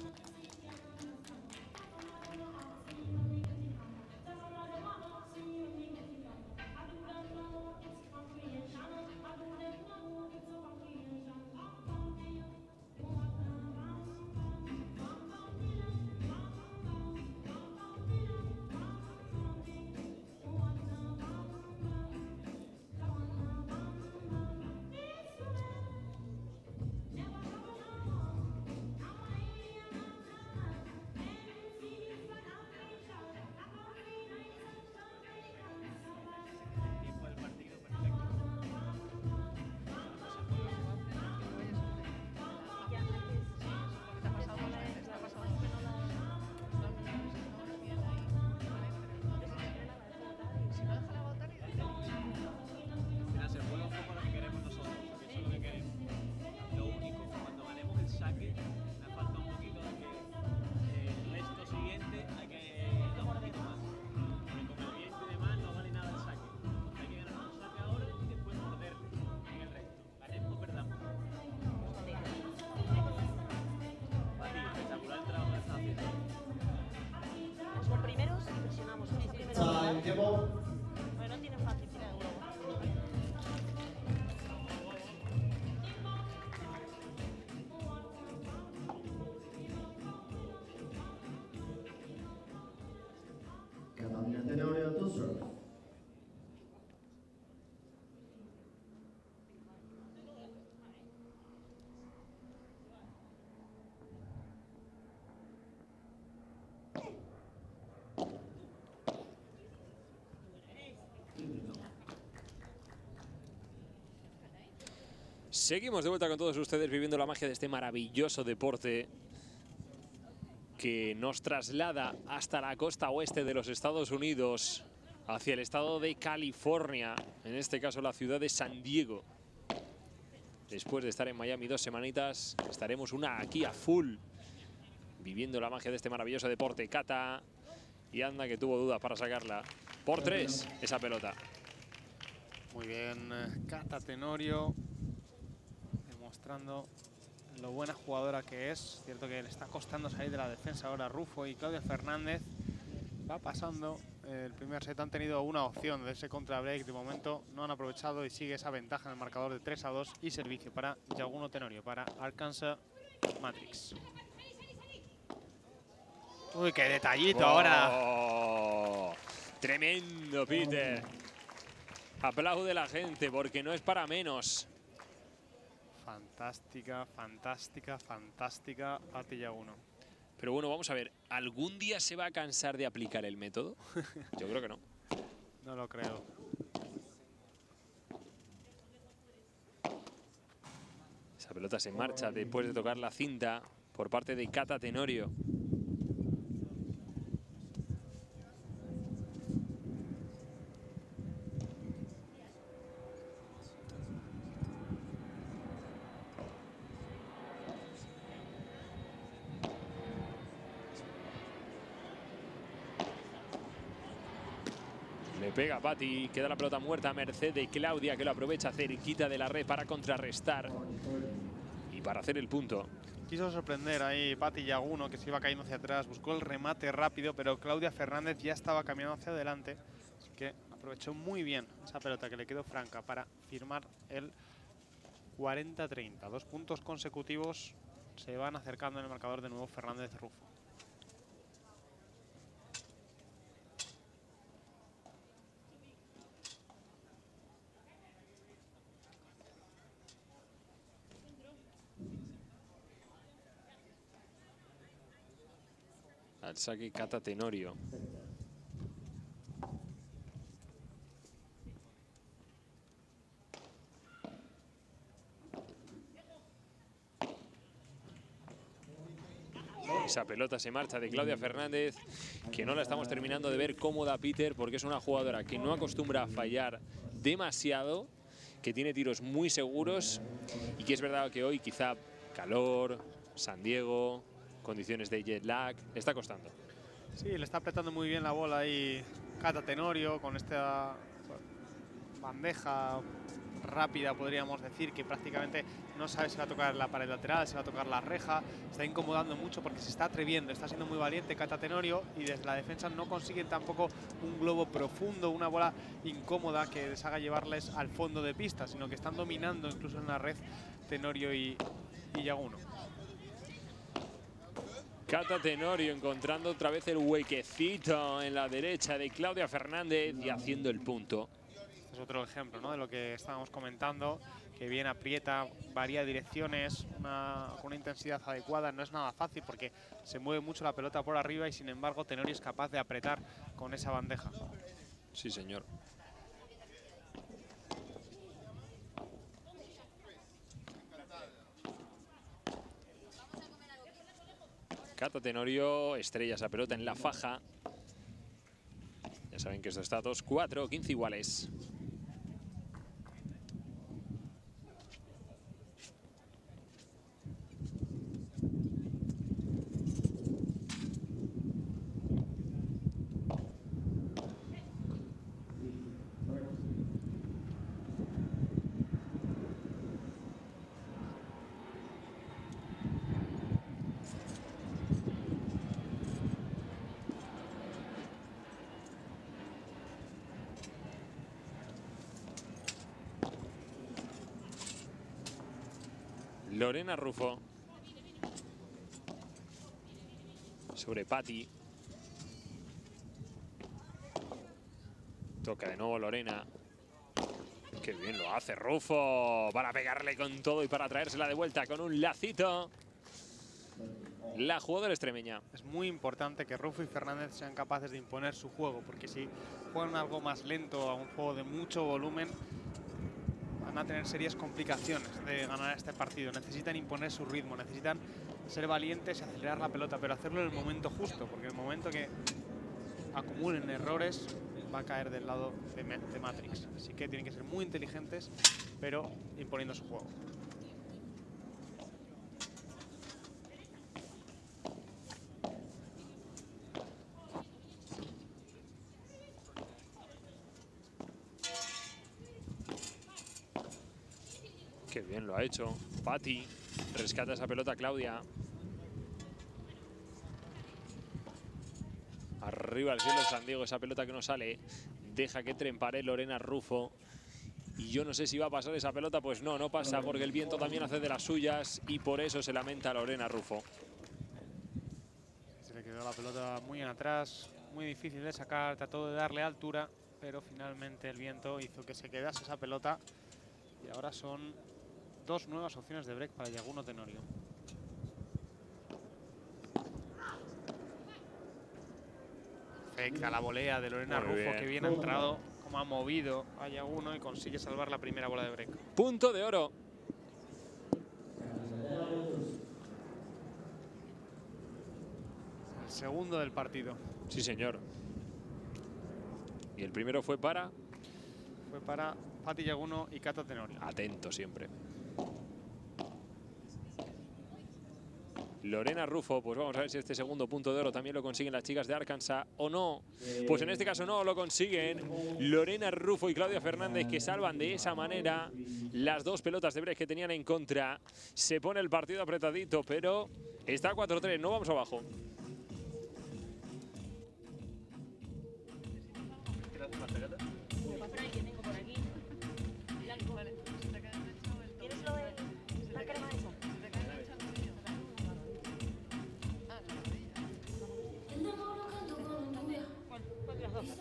Bueno, tiene fácil, tira de huevo. Catalunya Tenorio to serve. Seguimos de vuelta con todos ustedes viviendo la magia de este maravilloso deporte que nos traslada hasta la costa oeste de los Estados Unidos, hacia el estado de California, en este caso la ciudad de San Diego. Después de estar en Miami dos semanitas, estaremos una aquí a full, viviendo la magia de este maravilloso deporte. Kata, y anda que tuvo dudas para sacarla. Por tres, esa pelota. Muy bien, Kata Tenorio, demostrando lo buena jugadora que es. Cierto que le está costando salir de la defensa ahora Ruffo, y Claudia Fernández va pasando. El primer set han tenido una opción de ese contra break, de momento no han aprovechado y sigue esa ventaja en el marcador de tres a dos y servicio para Yaguno Tenorio, para Arkansas Matrix. Uy, qué detallito Oh, ahora. Tremendo, Peter. Aplaude la gente porque no es para menos. Fantástica, fantástica, fantástica Patti Yaguno. Pero bueno, vamos a ver, ¿algún día se va a cansar de aplicar el método? Yo creo que no. No lo creo. Esa pelota se marcha después de tocar la cinta por parte de Kata Tenorio. Le pega a Patti, queda la pelota muerta a merced de Claudia, que lo aprovecha cerquita de la red para contrarrestar y para hacer el punto. Quiso sorprender ahí Patti Llaguno, que se iba cayendo hacia atrás, buscó el remate rápido, pero Claudia Fernández ya estaba caminando hacia adelante, así que aprovechó muy bien esa pelota que le quedó franca para firmar el cuarenta treinta. Dos puntos consecutivos se van acercando en el marcador de nuevo Fernández Rufo. Al saque Cata Tenorio. Esa pelota se marcha de Claudia Fernández, que no la estamos terminando de ver cómoda, Peter, porque es una jugadora que no acostumbra a fallar demasiado, que tiene tiros muy seguros y que es verdad que hoy quizá calor, San Diego, condiciones de jet lag, le está costando. Sí, le está apretando muy bien la bola ahí Cata Tenorio con esta bandeja rápida, podríamos decir, que prácticamente no sabe si va a tocar la pared lateral, si va a tocar la reja. Está incomodando mucho porque se está atreviendo, está siendo muy valiente Cata Tenorio, y desde la defensa no consiguen tampoco un globo profundo, una bola incómoda que les haga llevarles al fondo de pista, sino que están dominando incluso en la red Tenorio y, y Llaguno. Cata Tenorio encontrando otra vez el huequecito en la derecha de Claudia Fernández y haciendo el punto. Es otro ejemplo, ¿no?, de lo que estábamos comentando, que bien aprieta, varía direcciones, una, con una intensidad adecuada. No es nada fácil porque se mueve mucho la pelota por arriba y sin embargo Tenorio es capaz de apretar con esa bandeja. Sí, señor. Cata Tenorio estrella esa pelota en la faja. Ya saben que esto está dos cuatro, quince iguales. Lorena Rufo sobre Patti. Toca de nuevo Lorena. Qué bien lo hace Rufo para pegarle con todo y para traérsela de vuelta con un lacito. La jugadora extremeña. Es muy importante que Rufo y Fernández sean capaces de imponer su juego, porque si juegan algo más lento a un juego de mucho volumen, van a tener serias complicaciones de ganar este partido. Necesitan imponer su ritmo, necesitan ser valientes y acelerar la pelota, pero hacerlo en el momento justo, porque en el momento que acumulen errores va a caer del lado de, de Matrix. Así que tienen que ser muy inteligentes, pero imponiendo su juego. Qué bien lo ha hecho Patti. Rescata esa pelota Claudia. Arriba al cielo San Diego, esa pelota que no sale. Deja que trempare Lorena Rufo. Y yo no sé si va a pasar esa pelota. Pues no, no pasa porque el viento también hace de las suyas. Y por eso se lamenta Lorena Rufo. Se le quedó la pelota muy en atrás. Muy difícil de sacar. Trató de darle altura, pero finalmente el viento hizo que se quedase esa pelota. Y ahora son dos nuevas opciones de break para Llaguno Tenorio. Perfecta la volea de Lorena Muy Rufo, bien. que bien ha entrado, como ha movido a Llaguno y consigue salvar la primera bola de break. Punto de oro. El segundo del partido. Sí, señor. Y el primero fue para... Fue para Patti Llaguno y Cata Tenorio. Atento siempre. Lorena Rufo, pues vamos a ver si este segundo punto de oro también lo consiguen las chicas de Arkansas o no. Pues en este caso no lo consiguen. Lorena Rufo y Claudia Fernández, que salvan de esa manera las dos pelotas de break que tenían en contra. Se pone el partido apretadito, pero está cuatro tres, no vamos abajo. ¿Quieres lo de la crema esa? ¿Cuál? ¿Cuál de las dos?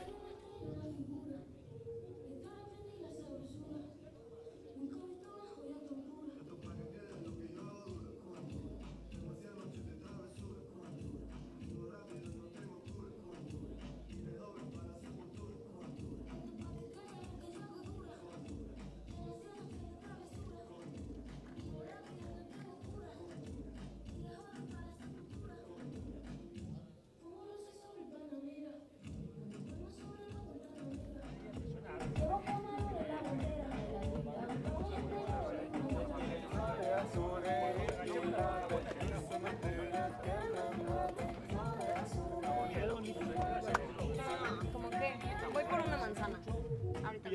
¿Cómo qué? Voy por una manzana. Ahorita.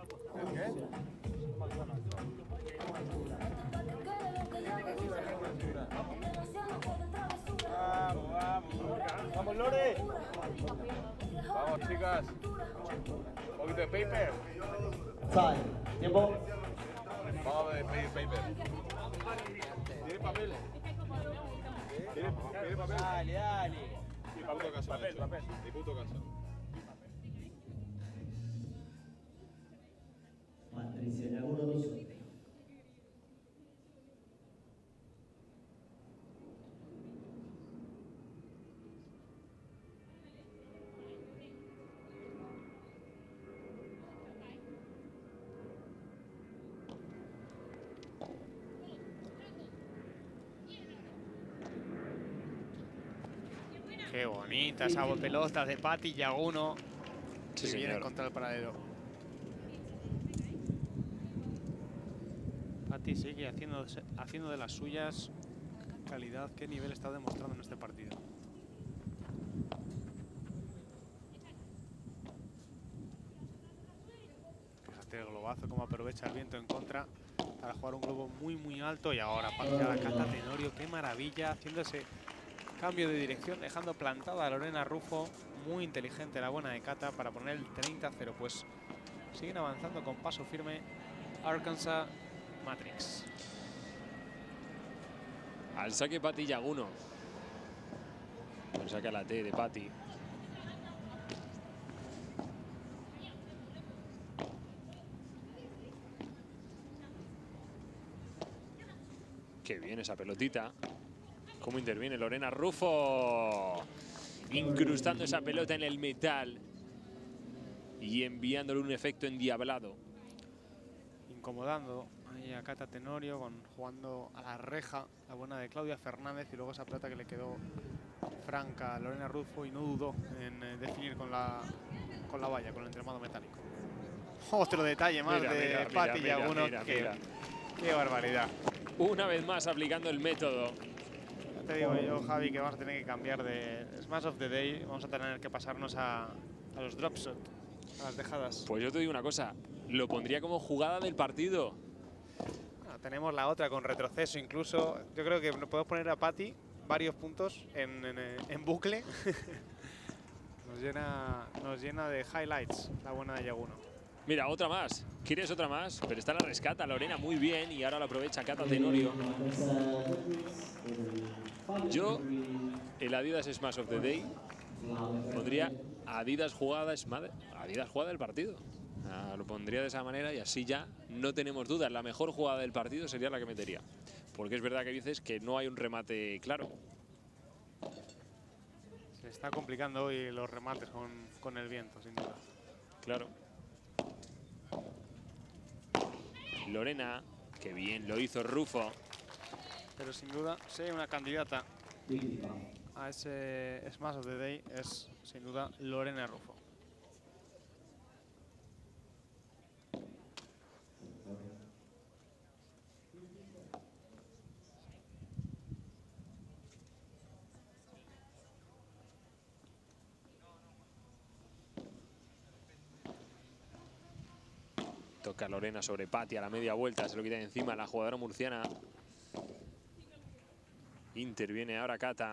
Vamos, vamos. Vamos, Lore. Vamos, chicas. Un poquito de paper. Time. Tiempo. Vamos a pedir paper. ¿Tienes papel? ¿Tienes, ¿Tienes papel? Dale, dale. Y puto caso. Papel, papel. Y puto caso. Patricia Llaguno dos. Qué bonita esa pelota de Patti Llaguno. Sí, que viene señor. contra el paralelo. Patti sigue haciendo, haciendo de las suyas. Qué calidad, qué nivel está demostrando en este partido. Fíjate el globazo, cómo aprovecha el viento en contra para jugar un globo muy muy alto. Y ahora para la Cata Tenorio, qué maravilla, haciendo ese cambio de dirección, dejando plantada a Lorena Rufo. Muy inteligente la buena de Cata para poner el treinta a cero. Pues siguen avanzando con paso firme Arkansas Matrix. Al saque Patti Llaguno. Al saque a la T de Patti. Qué bien esa pelotita. Cómo interviene Lorena Rufo. Incrustando esa pelota en el metal. Y enviándole un efecto endiablado. Incomodando ahí a Cata Tenorio, con, jugando a la reja, la buena de Claudia Fernández. Y luego esa pelota que le quedó franca a Lorena Rufo. Y no dudó en eh, definir con la, con la valla, con el entramado metálico. Otro detalle más Mira, de mira, Patti mira, Llaguno. mira, Qué, mira. qué barbaridad. Una vez más aplicando el método. Ya te digo yo, Javi, que vamos a tener que cambiar de Smash of the Day. Vamos a tener que pasarnos a, a los drop shot, a las dejadas. Pues yo te digo una cosa. Lo pondría como jugada del partido. Ah, tenemos la otra con retroceso incluso. Yo creo que podemos poner a Patti varios puntos en, en, en bucle. nos, llena, nos llena de highlights la buena de Llaguno. Mira, otra más. ¿Quieres otra más? Pero esta la rescata Lorena muy bien y ahora la aprovecha Cata Tenorio. Yo, el Adidas Smash of the Day, pondría Adidas jugada, Adidas jugada del partido. Ah, lo pondría de esa manera y así ya no tenemos dudas. La mejor jugada del partido sería la que metería. Porque es verdad que dices que no hay un remate claro. Se está complicando hoy los remates con, con el viento, sin duda. Claro. Lorena, que bien lo hizo Rufo. Pero sin duda, si hay una candidata a ese Smash of the Day, es sin duda Lorena Rufo. Toca Lorena sobre Patti a la media vuelta, se lo quita de encima la jugadora murciana. Interviene ahora Cata.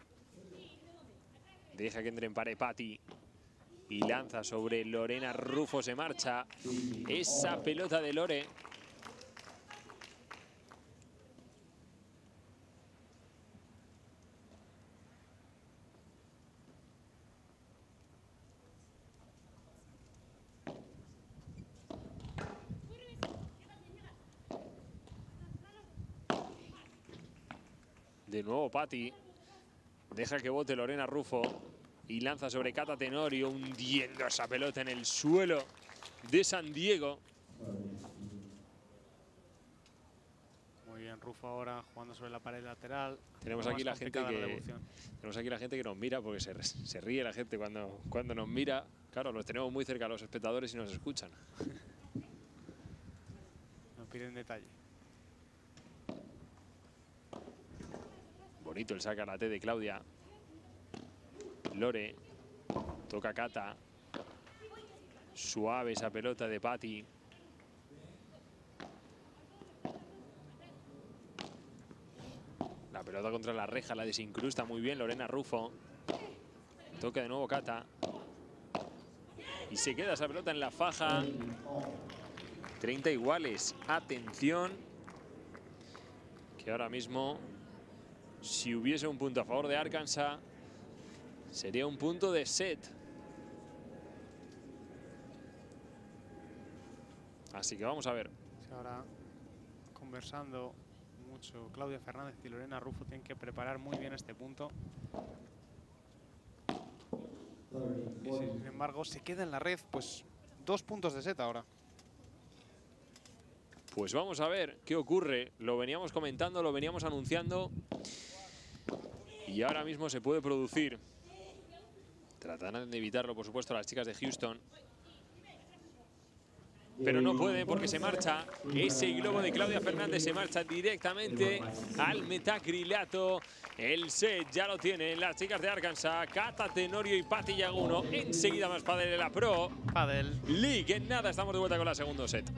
Deja que entre en pared Patti. Y lanza sobre Lorena Ruffo, se marcha. Esa pelota de Lore. De nuevo Patti. Deja que bote Lorena Ruffo. Y lanza sobre Cata Tenorio, hundiendo esa pelota en el suelo de San Diego. Muy bien, Ruffo ahora jugando sobre la pared lateral. Tenemos aquí la gente que tenemos aquí la gente que nos mira porque se, se ríe la gente cuando, cuando nos mira. Claro, los tenemos muy cerca a los espectadores y nos escuchan. Nos piden detalle. Bonito el saca la T de Claudia. Lore. Toca Cata. Suave esa pelota de Patti. La pelota contra la reja, la desincrusta muy bien Lorena Ruffo. Toca de nuevo Cata. Y se queda esa pelota en la faja. treinta iguales. Atención. Que ahora mismo, si hubiese un punto a favor de Arkansas, sería un punto de set. Así que vamos a ver. Ahora conversando mucho Claudia Fernández y Lorena Ruffo tienen que preparar muy bien este punto. Y si, sin embargo, se queda en la red, pues dos puntos de set ahora. Pues vamos a ver qué ocurre. Lo veníamos comentando, lo veníamos anunciando. Y ahora mismo se puede producir. Tratarán de evitarlo, por supuesto, las chicas de Houston. Pero no pueden porque se marcha. Ese globo de Claudia Fernández se marcha directamente al metacrilato. El set ya lo tienen las chicas de Arkansas. Cata Tenorio y Patti Llaguno. Enseguida más pádel de la Pro Padel League. En nada estamos de vuelta con la segundo set.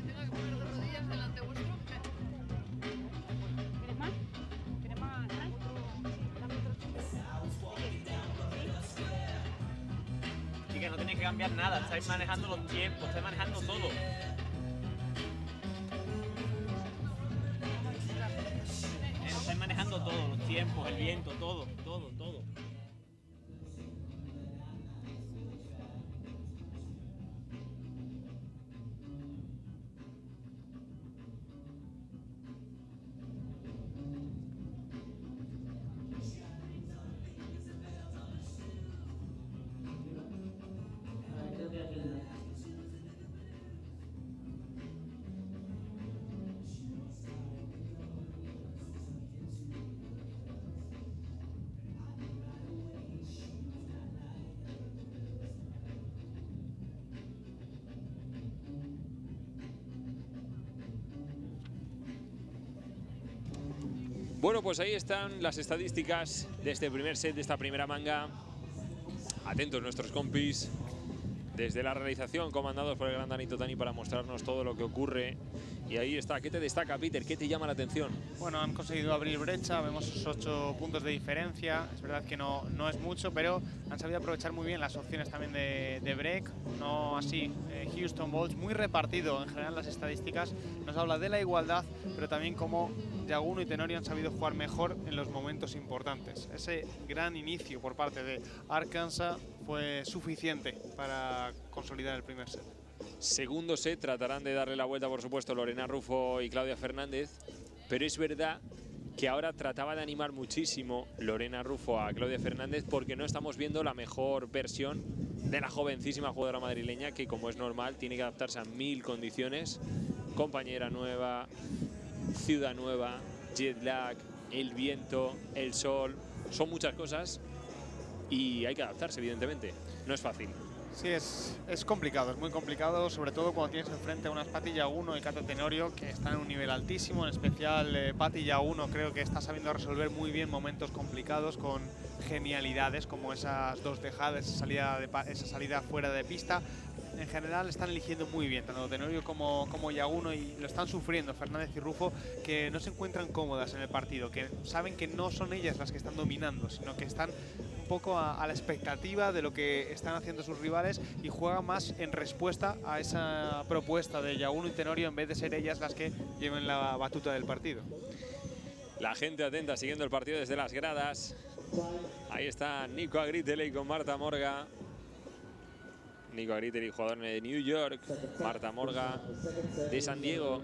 Que no tenéis que cambiar nada, estáis manejando los tiempos, estáis manejando todo. Estáis manejando todo, los tiempos, el viento, todo, todo, todo. Bueno, pues ahí están las estadísticas de este primer set, de esta primera manga. Atentos nuestros compis desde la realización, comandados por el gran Dani Totani, para mostrarnos todo lo que ocurre. Y ahí está. ¿Qué te destaca, Peter? ¿Qué te llama la atención? Bueno, han conseguido abrir brecha, vemos esos ocho puntos de diferencia. Es verdad que no, no es mucho, pero han sabido aprovechar muy bien las opciones también de, de break. No así, eh, Houston Balls, muy repartido en general las estadísticas. Nos habla de la igualdad, pero también cómo Llaguno y Tenorio han sabido jugar mejor en los momentos importantes. Ese gran inicio por parte de Arkansas fue suficiente para consolidar el primer set. Segundo set, tratarán de darle la vuelta, por supuesto, Lorena Ruffo y Claudia Fernández. Pero es verdad que ahora trataba de animar muchísimo Lorena Ruffo a Claudia Fernández, porque no estamos viendo la mejor versión de la jovencísima jugadora madrileña, que, como es normal, tiene que adaptarse a mil condiciones. Compañera nueva, ciudad nueva, jet lag, el viento, el sol, son muchas cosas y hay que adaptarse, evidentemente. No es fácil. Sí, es, es complicado, es muy complicado, sobre todo cuando tienes enfrente a unas Patti Llaguno y Cata Tenorio, que están en un nivel altísimo. En especial eh, Patti Llaguno creo que está sabiendo resolver muy bien momentos complicados con genialidades como esas dos dejadas, esa salida, de, esa salida fuera de pista. en general están eligiendo muy bien, tanto Tenorio como, como Yaguno, y lo están sufriendo Fernández y Rufo, que no se encuentran cómodas en el partido, que saben que no son ellas las que están dominando, sino que están un poco a, a la expectativa de lo que están haciendo sus rivales y juegan más en respuesta a esa propuesta de Yaguno y Tenorio en vez de ser ellas las que lleven la batuta del partido. La gente atenta siguiendo el partido desde las gradas. Ahí está Nico Agriteli con Marta Morga. Nico Agriteli, jugador de New York. Marta Morga de San Diego.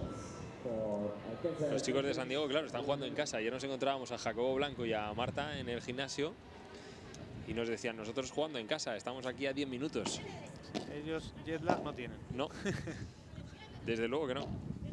Los chicos de San Diego, claro, están jugando en casa. Ayer nos encontrábamos a Jacobo Blanco y a Marta en el gimnasio y nos decían, nosotros jugando en casa, estamos aquí a diez minutos. Ellos jet lag no tienen. No, desde luego que no.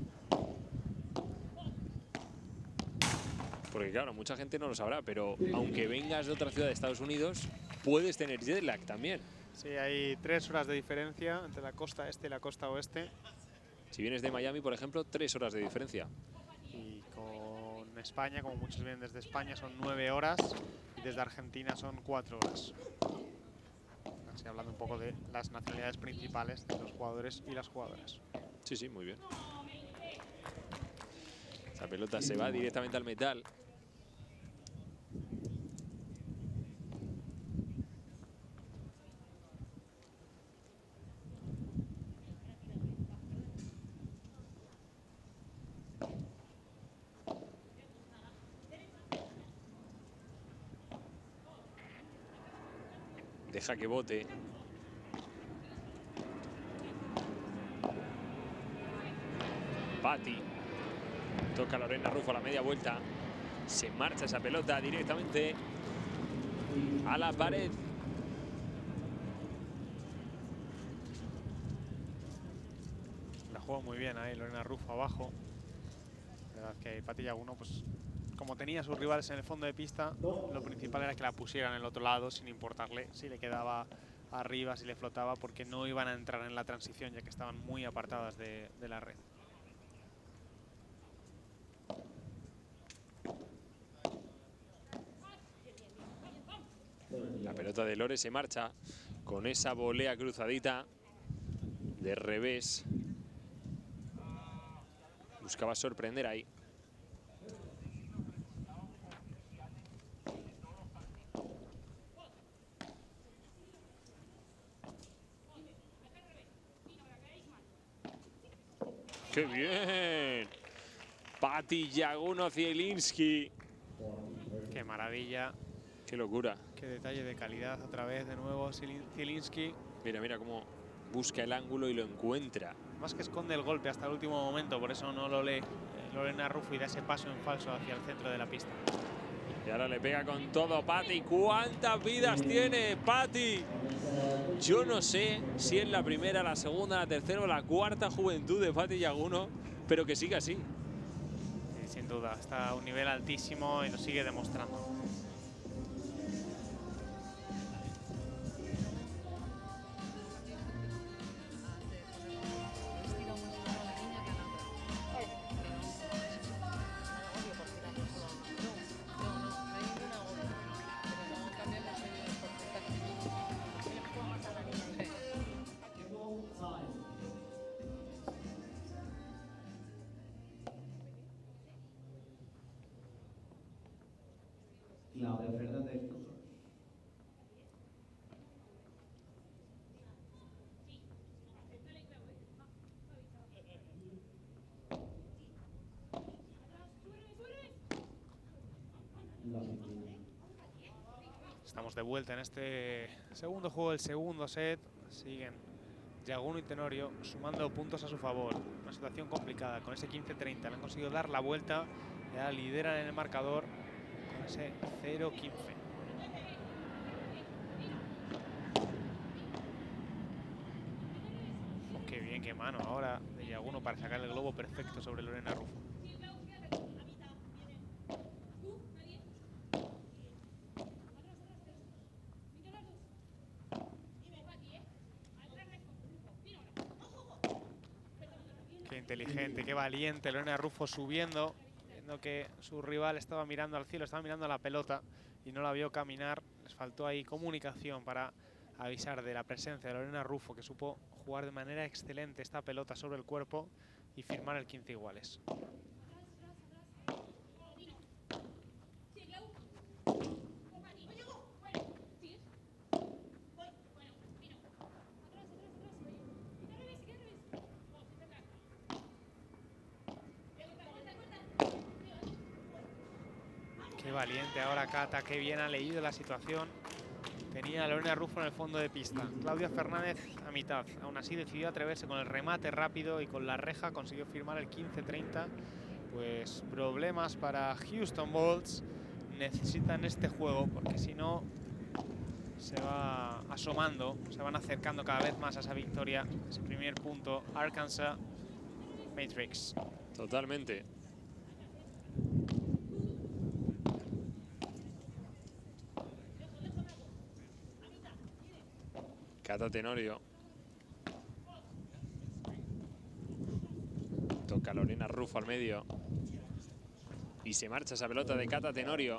Porque claro, mucha gente no lo sabrá, pero aunque vengas de otra ciudad de Estados Unidos, puedes tener jet lag también. Sí, hay tres horas de diferencia entre la costa este y la costa oeste. Si vienes de Miami, por ejemplo, tres horas de diferencia. Y con España, como muchos vienen desde España, son nueve horas. Y desde Argentina son cuatro horas. Así hablando un poco de las nacionalidades principales de los jugadores y las jugadoras. Sí, sí, muy bien. Esa pelota se va directamente al metal. Deja que bote. Patti. Toca Lorena Rufo a la media vuelta. Se marcha esa pelota directamente a la pared. La juega muy bien ahí Lorena Rufo abajo. La verdad que Patti Yaguno, pues como tenía sus rivales en el fondo de pista, lo principal era que la pusieran en el otro lado sin importarle si le quedaba arriba, si le flotaba, porque no iban a entrar en la transición ya que estaban muy apartadas de, de la red. La pelota de Lore se marcha con esa volea cruzadita de revés. Buscaba sorprender ahí. ¡Qué bien! Patti Yaguno Zielinski. ¡Qué maravilla! ¡Qué locura! ¡Qué detalle de calidad! Otra vez, de nuevo, Zielinski. Mira, mira cómo busca el ángulo y lo encuentra. Más que esconde el golpe hasta el último momento, por eso no lo lee Lorena Rufo y da ese paso en falso hacia el centro de la pista. Y ahora le pega con todo Patti. ¿Cuántas vidas tiene Patti? Yo no sé si es la primera, la segunda, la tercera o la cuarta juventud de Patti Yaguno, pero que siga así. Sí, sin duda, está a un nivel altísimo y lo sigue demostrando. Claudia Fernández. Estamos de vuelta en este segundo juego, el segundo set. Siguen Yaguno y Tenorio sumando puntos a su favor. Una situación complicada con ese quince treinta. Le han conseguido dar la vuelta. Ya lideran en el marcador con ese cero quince. Oh, qué bien, qué mano ahora de Yaguno para sacar el globo perfecto sobre Lorena Rufo. Qué inteligente, qué valiente Lorena Rufo subiendo, viendo que su rival estaba mirando al cielo, estaba mirando a la pelota y no la vio caminar. Les faltó ahí comunicación para avisar de la presencia de Lorena Ruffo, que supo jugar de manera excelente esta pelota sobre el cuerpo y firmar el quince iguales. Qué valiente ahora Cata, qué bien ha leído la situación. Tenía a Lorena Ruffo en el fondo de pista. Claudia Fernández a mitad. Aún así decidió atreverse con el remate rápido y con la reja consiguió firmar el quince treinta. Pues problemas para Houston Bolts. Necesitan este juego porque si no se va asomando, se van acercando cada vez más a esa victoria. Ese primer punto, Arkansas Matrix. Totalmente. Cata Tenorio. Toca Lorena Ruffo al medio. Y se marcha esa pelota de Cata Tenorio.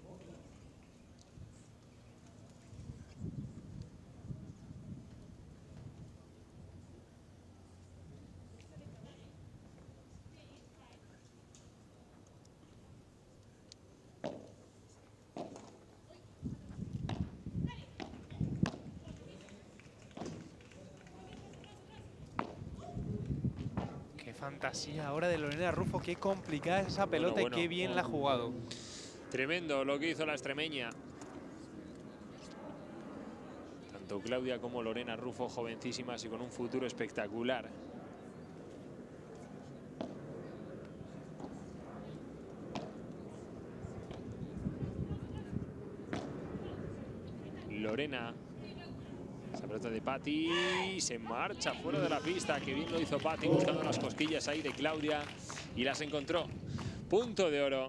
Fantasía ahora de Lorena Ruffo, qué complicada es esa pelota, bueno, bueno, y qué bien oh. la ha jugado. Tremendo lo que hizo la extremeña. Tanto Claudia como Lorena Ruffo, jovencísimas y con un futuro espectacular. Lorena. Esa pelota de Patti se marcha fuera de la pista. Qué bien lo hizo Patti buscando las cosquillas ahí de Claudia y las encontró. Punto de oro.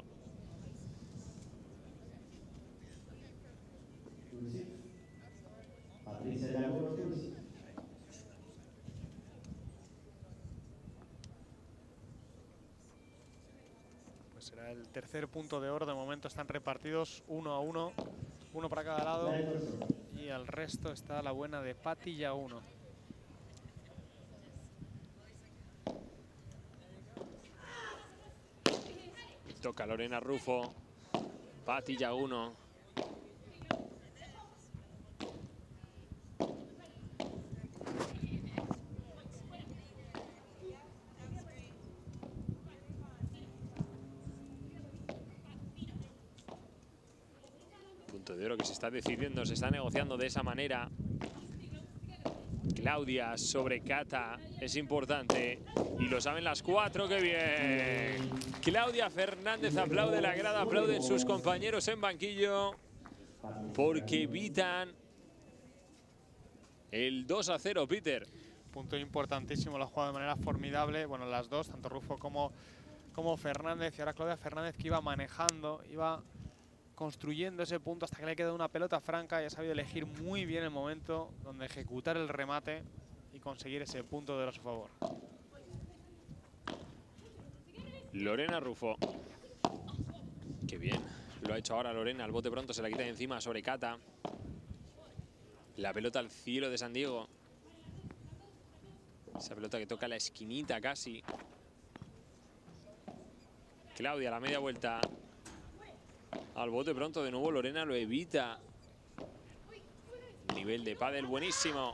Pues será el tercer punto de oro. De momento están repartidos uno a uno. Uno para cada lado. Y al resto está la buena de Patti ya uno. Toca Lorena Ruffo. Patti ya uno. De oro que se está decidiendo, se está negociando de esa manera. Claudia sobre Cata es importante y lo saben las cuatro. ¡Qué bien! Claudia Fernández aplaude la grada, aplauden sus compañeros en banquillo porque evitan el dos a cero, Peter. Punto importantísimo, lo ha jugado de manera formidable. Bueno, las dos, tanto Ruffo como, como Fernández. Y ahora Claudia Fernández, que iba manejando, iba construyendo ese punto hasta que le quedó una pelota franca y ha sabido elegir muy bien el momento donde ejecutar el remate y conseguir ese punto de oro a su favor. Lorena Ruffo. Qué bien lo ha hecho ahora Lorena. Al bote pronto se la quita de encima sobre Cata. La pelota al cielo de San Diego. Esa pelota que toca la esquinita casi. Claudia, la media vuelta. Al bote pronto de nuevo, Lorena lo evita. Nivel de pádel buenísimo.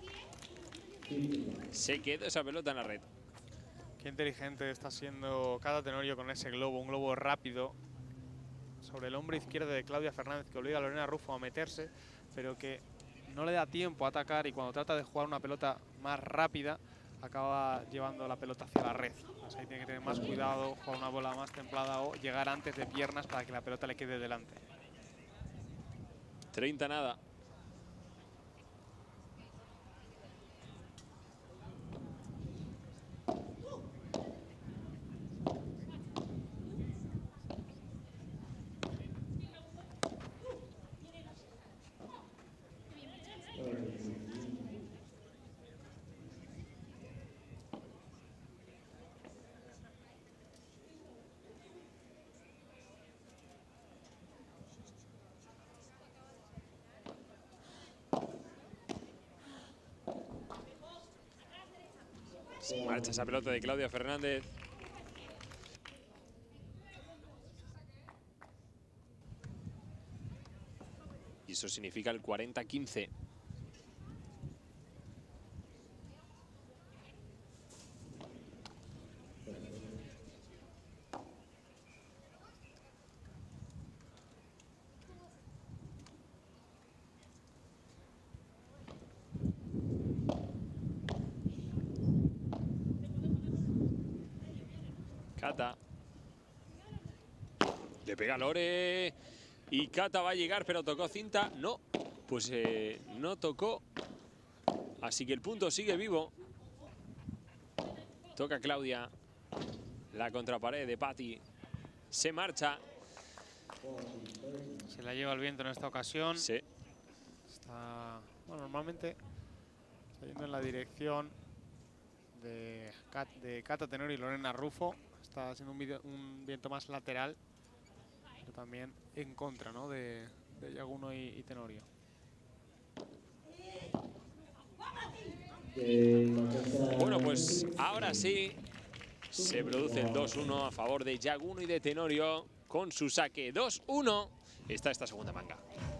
Se quedó esa pelota en la red. Qué inteligente está siendo Cata Tenorio con ese globo, un globo rápido sobre el hombro izquierdo de Claudia Fernández, que obliga a Lorena Ruffo a meterse, pero que no le da tiempo a atacar y cuando trata de jugar una pelota más rápida, acaba llevando la pelota hacia la red. Pues ahí tiene que tener más cuidado, jugar una bola más templada o llegar antes de piernas para que la pelota le quede delante. treinta nada. Se marcha esa pelota de Claudia Fernández. Y eso significa el cuarenta a quince. Cata. Le pega Lore. Y Cata va a llegar, pero tocó cinta. No, pues eh, no tocó. Así que el punto sigue vivo. Toca Claudia. La contrapared de Patti. Se marcha. Se la lleva el viento en esta ocasión. Sí. Está, bueno, normalmente está yendo en la dirección de, Cat, de Cata Tenorio y Lorena Rufo. Está haciendo un, video, un viento más lateral, pero también en contra, ¿no?, de, de Yaguno y, y Tenorio. Bueno, pues ahora sí se produce el dos uno a favor de Yaguno y de Tenorio con su saque. dos uno está esta segunda manga.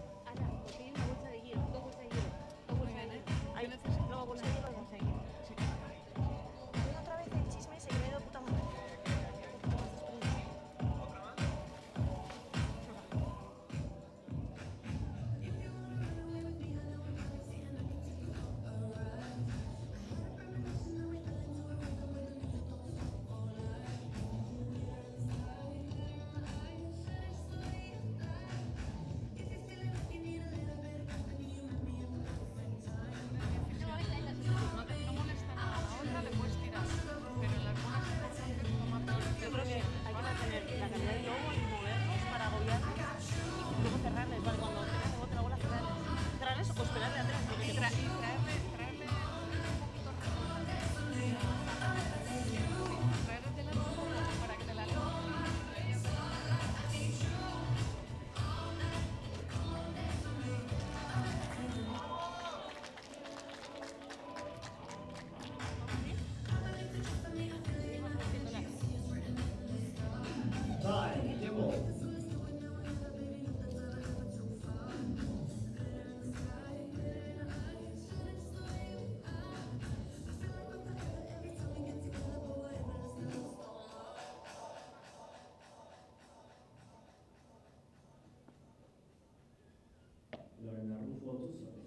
Lorena Rufo, tú sabes.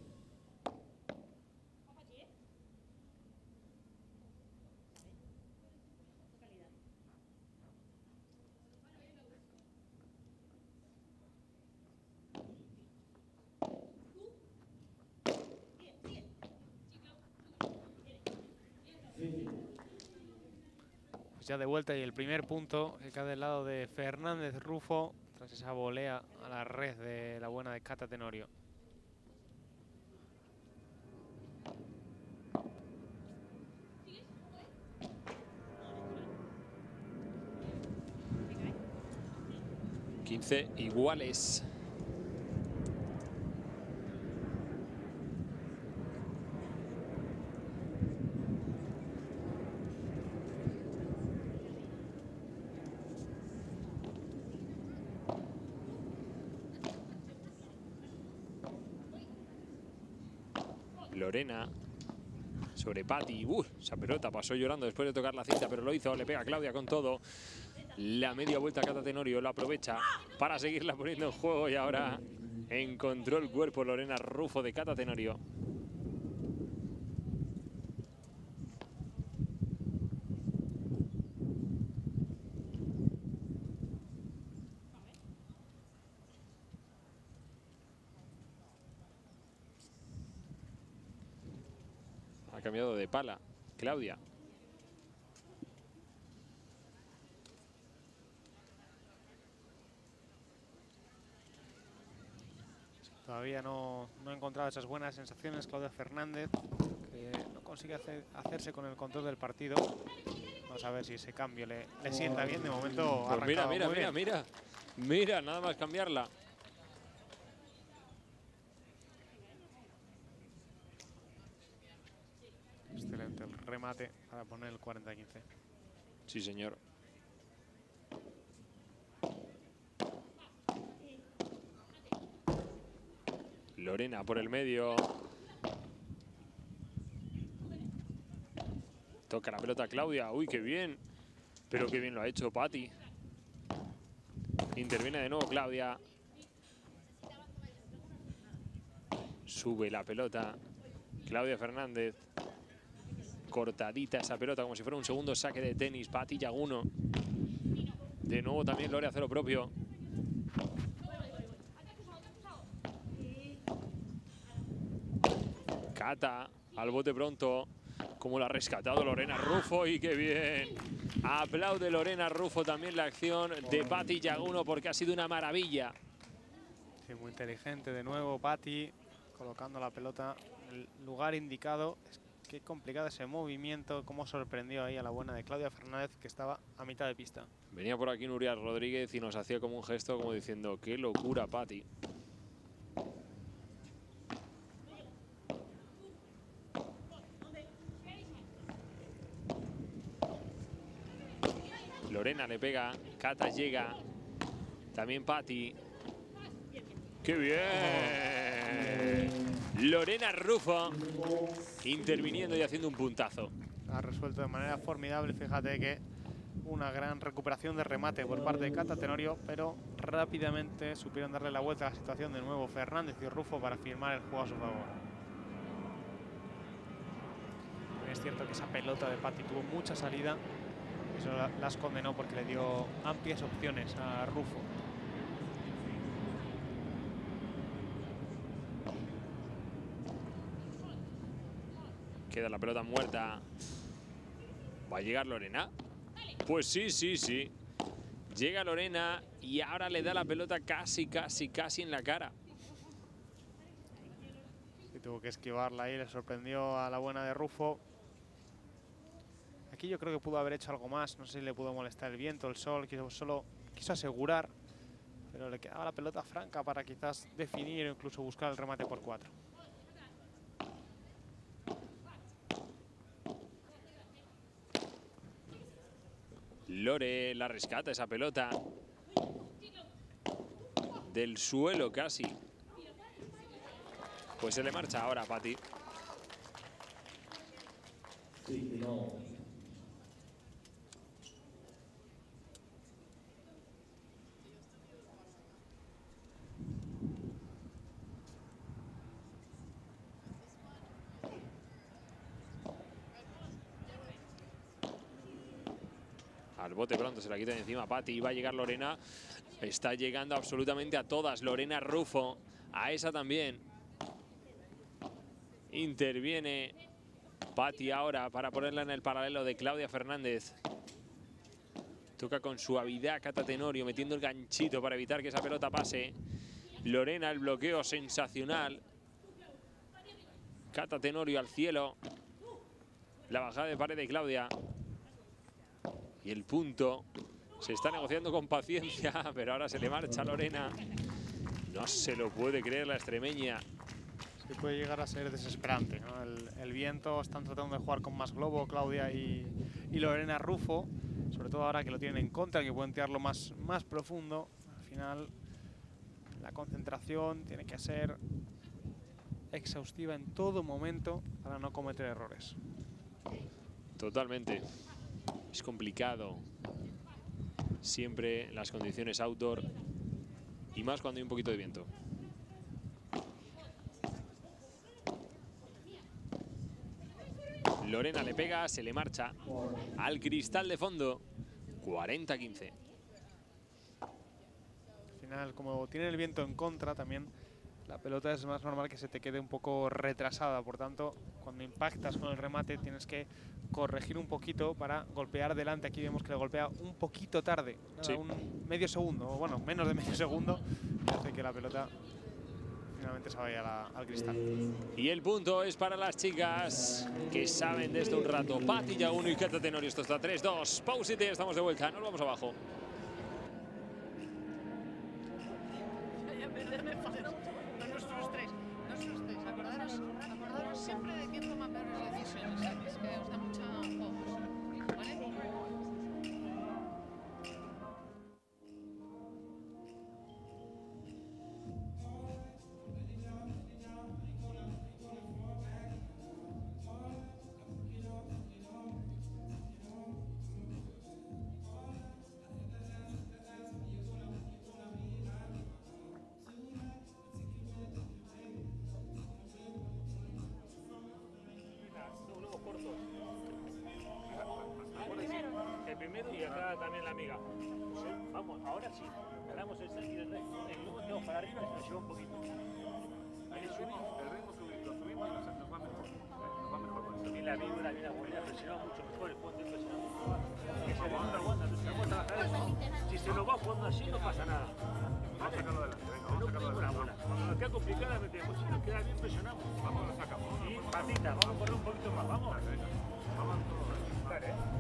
Pues ya de vuelta y el primer punto que cae del lado de Fernández Rufo tras esa volea a la red de la buena de Cata Tenorio. quince iguales. Lorena sobre Patti. Uh, esa pelota pasó llorando después de tocar la cinta, pero lo hizo. Le pega a Claudia con todo. La media vuelta a Cata Tenorio la aprovecha para seguirla poniendo en juego y ahora encontró el cuerpo Lorena Rufo de Cata Tenorio. Ha cambiado de pala Claudia. Todavía no, no ha encontrado esas buenas sensaciones Claudia Fernández, que no consigue hacer, hacerse con el control del partido. Vamos a ver si ese cambio le, le sienta bien. De momento ha Pues mira, arrancado mira, muy mira, bien. mira. Mira, nada más cambiarla. Excelente el remate para poner el cuarenta a quince. Sí, señor. Lorena por el medio. Toca la pelota Claudia. Uy, qué bien. Pero qué bien lo ha hecho Patti. Interviene de nuevo Claudia. Sube la pelota Claudia Fernández. Cortadita esa pelota como si fuera un segundo saque de tenis. Patti Llaguno. De nuevo también Lore hace lo propio. Cata al bote pronto. Como lo ha rescatado Lorena Ruffo y qué bien. Aplaude Lorena Ruffo también la acción de Patti Llaguno porque ha sido una maravilla. Sí, muy inteligente de nuevo Patti, colocando la pelota en el lugar indicado. Es que complicado ese movimiento, cómo sorprendió ahí a la buena de Claudia Fernández que estaba a mitad de pista. Venía por aquí Nuria Rodríguez y nos hacía como un gesto como diciendo qué locura Patti. Lorena le pega, Cata llega, también Patti. ¡Qué bien! Lorena Ruffo interviniendo y haciendo un puntazo. Ha resuelto de manera formidable, fíjate que una gran recuperación de remate por parte de Cata Tenorio, pero rápidamente supieron darle la vuelta a la situación de nuevo Fernández y Ruffo para firmar el juego a su favor. Es cierto que esa pelota de Patti tuvo mucha salida. Eso las condenó porque le dio amplias opciones a Ruffo. Queda la pelota muerta. ¿Va a llegar Lorena? Pues sí, sí, sí. Llega Lorena y ahora le da la pelota casi, casi, casi en la cara. Sí, tuvo que esquivarla ahí, le sorprendió a la buena de Ruffo. Aquí yo creo que pudo haber hecho algo más, no sé si le pudo molestar el viento, el sol, quiso, solo quiso asegurar, pero le quedaba la pelota franca para quizás definir o incluso buscar el remate por cuatro. Lore la rescata esa pelota. Del suelo casi. Pues se le marcha ahora a Patti. Al bote pronto se la quita de encima Patti y va a llegar Lorena. Está llegando absolutamente a todas. Lorena Ruffo, a esa también. Interviene Patti ahora para ponerla en el paralelo de Claudia Fernández. Toca con suavidad Cata Tenorio metiendo el ganchito para evitar que esa pelota pase. Lorena, el bloqueo sensacional. Cata Tenorio al cielo. La bajada de pared de Claudia. Y el punto se está negociando con paciencia, pero ahora se le marcha a Lorena. No se lo puede creer la extremeña. Sí, puede llegar a ser desesperante, ¿no? El, el viento, están tratando de jugar con más globo Claudia y, y Lorena Ruffo. Sobre todo ahora que lo tienen en contra, que pueden tirarlo más, más profundo. Al final, la concentración tiene que ser exhaustiva en todo momento para no cometer errores. Totalmente. Es complicado. Siempre las condiciones outdoor. Y más cuando hay un poquito de viento. Lorena le pega, se le marcha al cristal de fondo. cuarenta a quince. Al final, como tiene el viento en contra, también la pelota es más normal que se te quede un poco retrasada. Por tanto, cuando impactas con el remate tienes que corregir un poquito para golpear delante. Aquí vemos que le golpea un poquito tarde, nada, sí. un medio segundo, o bueno, menos de medio segundo, que hace que la pelota finalmente se vaya a la, al cristal. Y el punto es para las chicas que saben de esto un rato. Patti Llaguno y Cata Tenorio. Esto está tres dos. Pausita y estamos de vuelta. Nos vamos abajo. No nos frustréis, no os frustréis. Acordaros, acordaros siempre de quién toma peores decisiones, ¿eh? Es que os da mucha juego, ¿vale? El primero y acá también la amiga. Vamos, ahora sí. Ganamos el sentido del resto. Luego tenemos para arriba y nos lleva un poquito. Ahí subimos, el ritmo subimos, lo subimos y nos, nos va mejor. Nos va mejor con eso. Bien la vibra, bien la movilidad, presionamos mucho mejor, el puente presionamos mucho más. Que se le aguanta, entonces vamos a trabajar eso. Si se nos va jugando así, no pasa nada. Vamos a sacarlo adelante, venga, vamos a sacarlo adelante. Cuando nos queda complicada, metemos. Si nos queda bien, presionamos. Vamos, lo sacamos. Y patita, vamos a poner un poquito más, vamos. Vamos a todo. Dale, eh.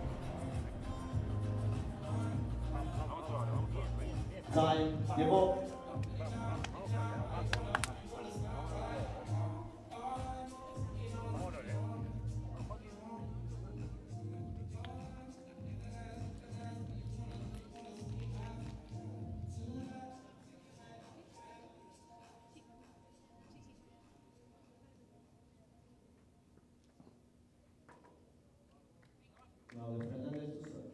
Time, tiempo. Now the Fernandez to serve.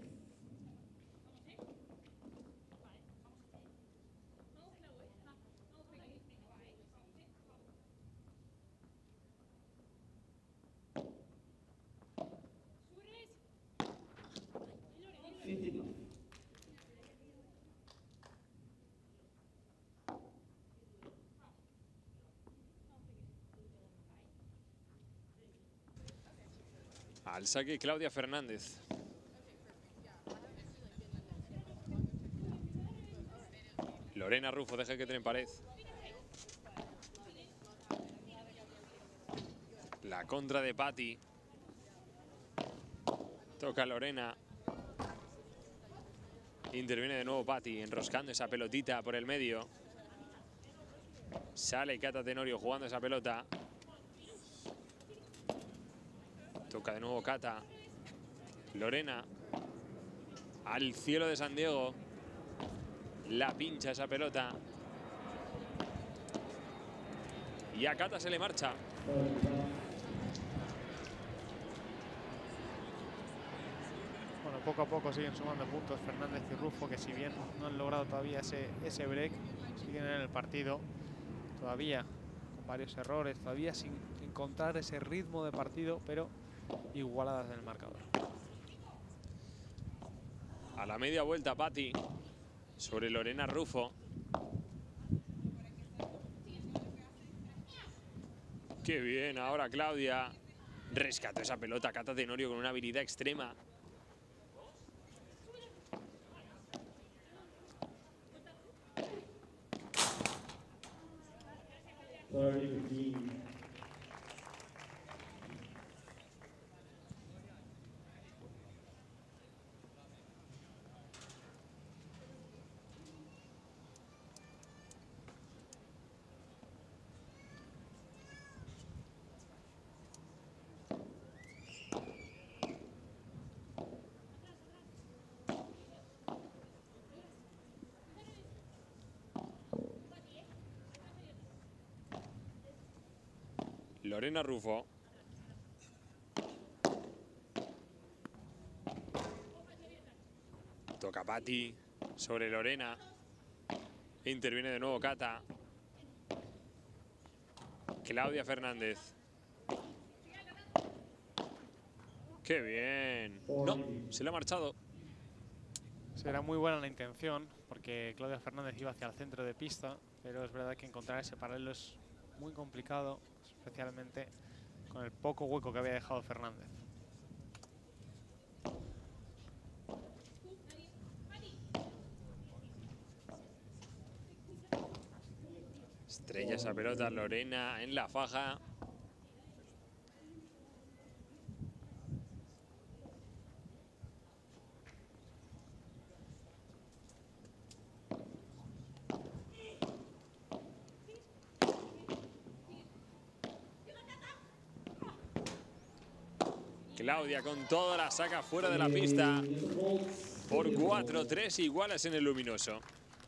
Al saque Claudia Fernández. Lorena Rufo deja que tiene pared. La contra de Patti. Toca Lorena. Interviene de nuevo Patti, enroscando esa pelotita por el medio. Sale Cata Tenorio jugando esa pelota. Toca de nuevo Cata. Lorena. Al cielo de San Diego. La pincha esa pelota. Y a Cata se le marcha. Bueno, poco a poco siguen sumando puntos Fernández y Rufo, que si bien no han logrado todavía ese, ese break, siguen en el partido. Todavía con varios errores, todavía sin encontrar ese ritmo de partido, pero igualadas en el marcador. A la media vuelta Patti sobre Lorena Rufo. Qué bien ahora Claudia. Rescató esa pelota Cata Tenorio con una habilidad extrema. Lorena Rufo. Toca Patti sobre Lorena. Interviene de nuevo Cata. Claudia Fernández. ¡Qué bien! No, se le ha marchado. Será muy buena la intención, porque Claudia Fernández iba hacia el centro de pista, pero es verdad que encontrar ese paralelo es muy complicado, especialmente con el poco hueco que había dejado Fernández. Estrella esa pelota Lorena en la faja. Claudia con toda la saca fuera de la pista por cuatro tres iguales en el luminoso.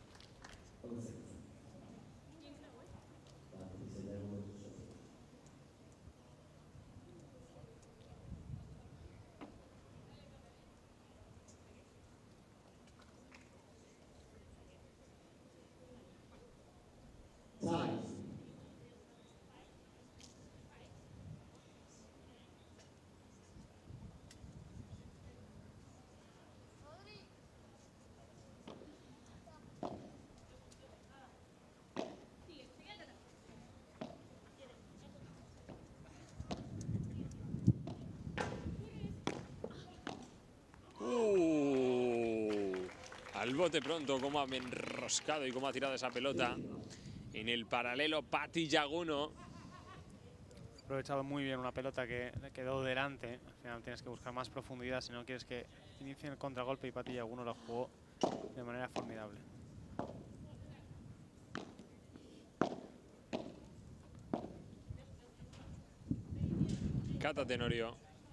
Al bote pronto, cómo ha enroscado y cómo ha tirado esa pelota en el paralelo Patti Llaguno. Ha aprovechado muy bien una pelota que le quedó delante. Al final tienes que buscar más profundidad si no quieres que inicie el contragolpe, y Patti Llaguno lo jugó de manera formidable. Cata Tenorio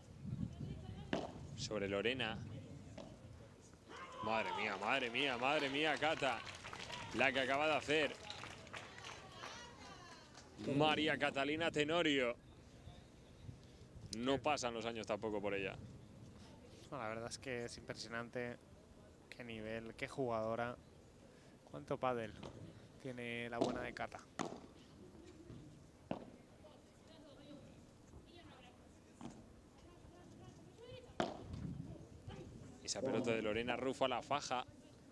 sobre Lorena. Madre mía, madre mía, madre mía, Cata. La que acaba de hacer María Catalina Tenorio. No pasan los años tampoco por ella. No, la verdad es que es impresionante qué nivel, qué jugadora. Cuánto pádel tiene la buena de Cata. Esa pelota de Lorena Rufo a la faja.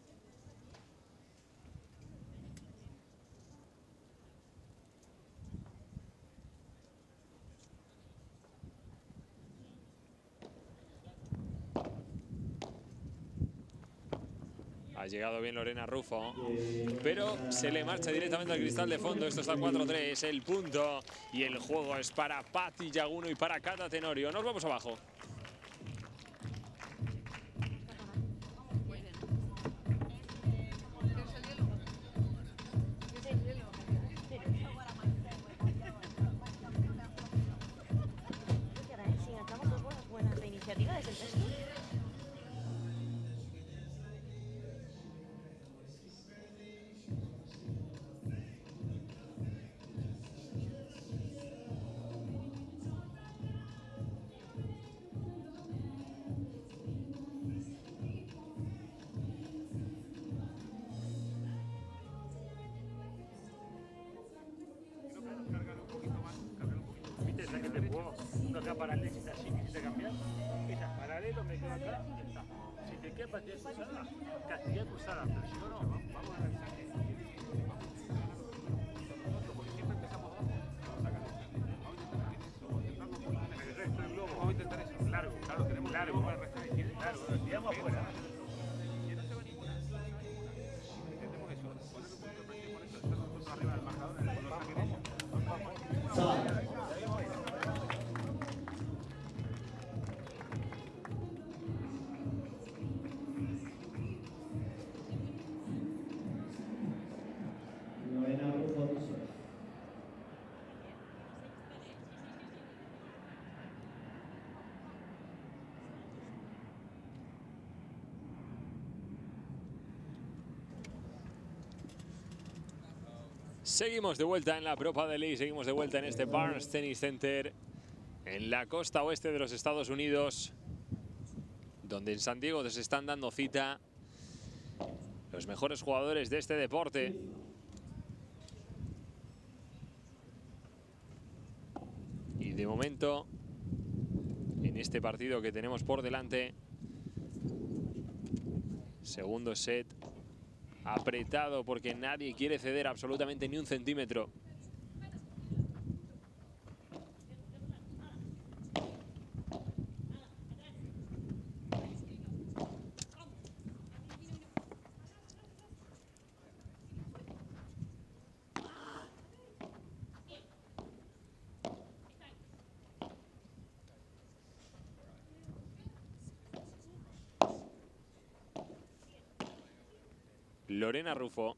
Ha llegado bien Lorena Rufo, pero se le marcha directamente al cristal de fondo. Esto está cuatro tres, el punto. Y el juego es para Patti Llaguno y para Cata Tenorio. Nos vamos abajo. Uno acá paralelo, si está así, quisiste cambiar, empiezas paralelo, me quedo acá y ya está. Si te queda partida cruzada, castigar cruzada, pero si no, no, vamos a revisar que... Porque siempre empezamos abajo, vamos a sacar el resto del globo. Vamos a intentar eso. Largo, claro, tenemos largo, vamos a restar izquierda. Claro, nos tiramos afuera. Si no se va ninguna, intentemos eso, poner un punto de presión con eso, estar nosotros arriba del marcador, en el color que queremos. Seguimos de vuelta en la Pro Padel League, seguimos de vuelta en este Barnes Tennis Center en la costa oeste de los Estados Unidos, donde en San Diego se están dando cita los mejores jugadores de este deporte. Y de momento, en este partido que tenemos por delante, segundo set apretado porque nadie quiere ceder absolutamente ni un centímetro. Lorena Rufo.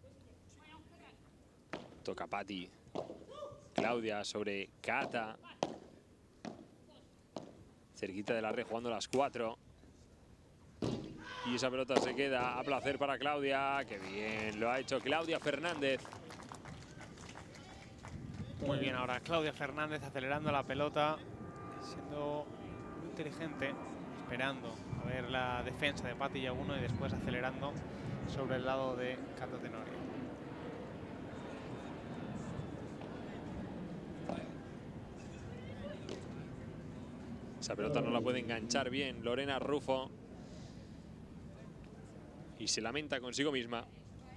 Toca Patti. Claudia sobre Cata. cerquita de la red, jugando las cuatro. Y esa pelota se queda a placer para Claudia. ¡Qué bien lo ha hecho Claudia Fernández! Muy bien ahora Claudia Fernández acelerando la pelota, siendo muy inteligente, esperando a ver la defensa de Patti Yaguno y después acelerando sobre el lado de Cata Tenorio. Esa pelota no la puede enganchar bien Lorena Ruffo. Y se lamenta consigo misma.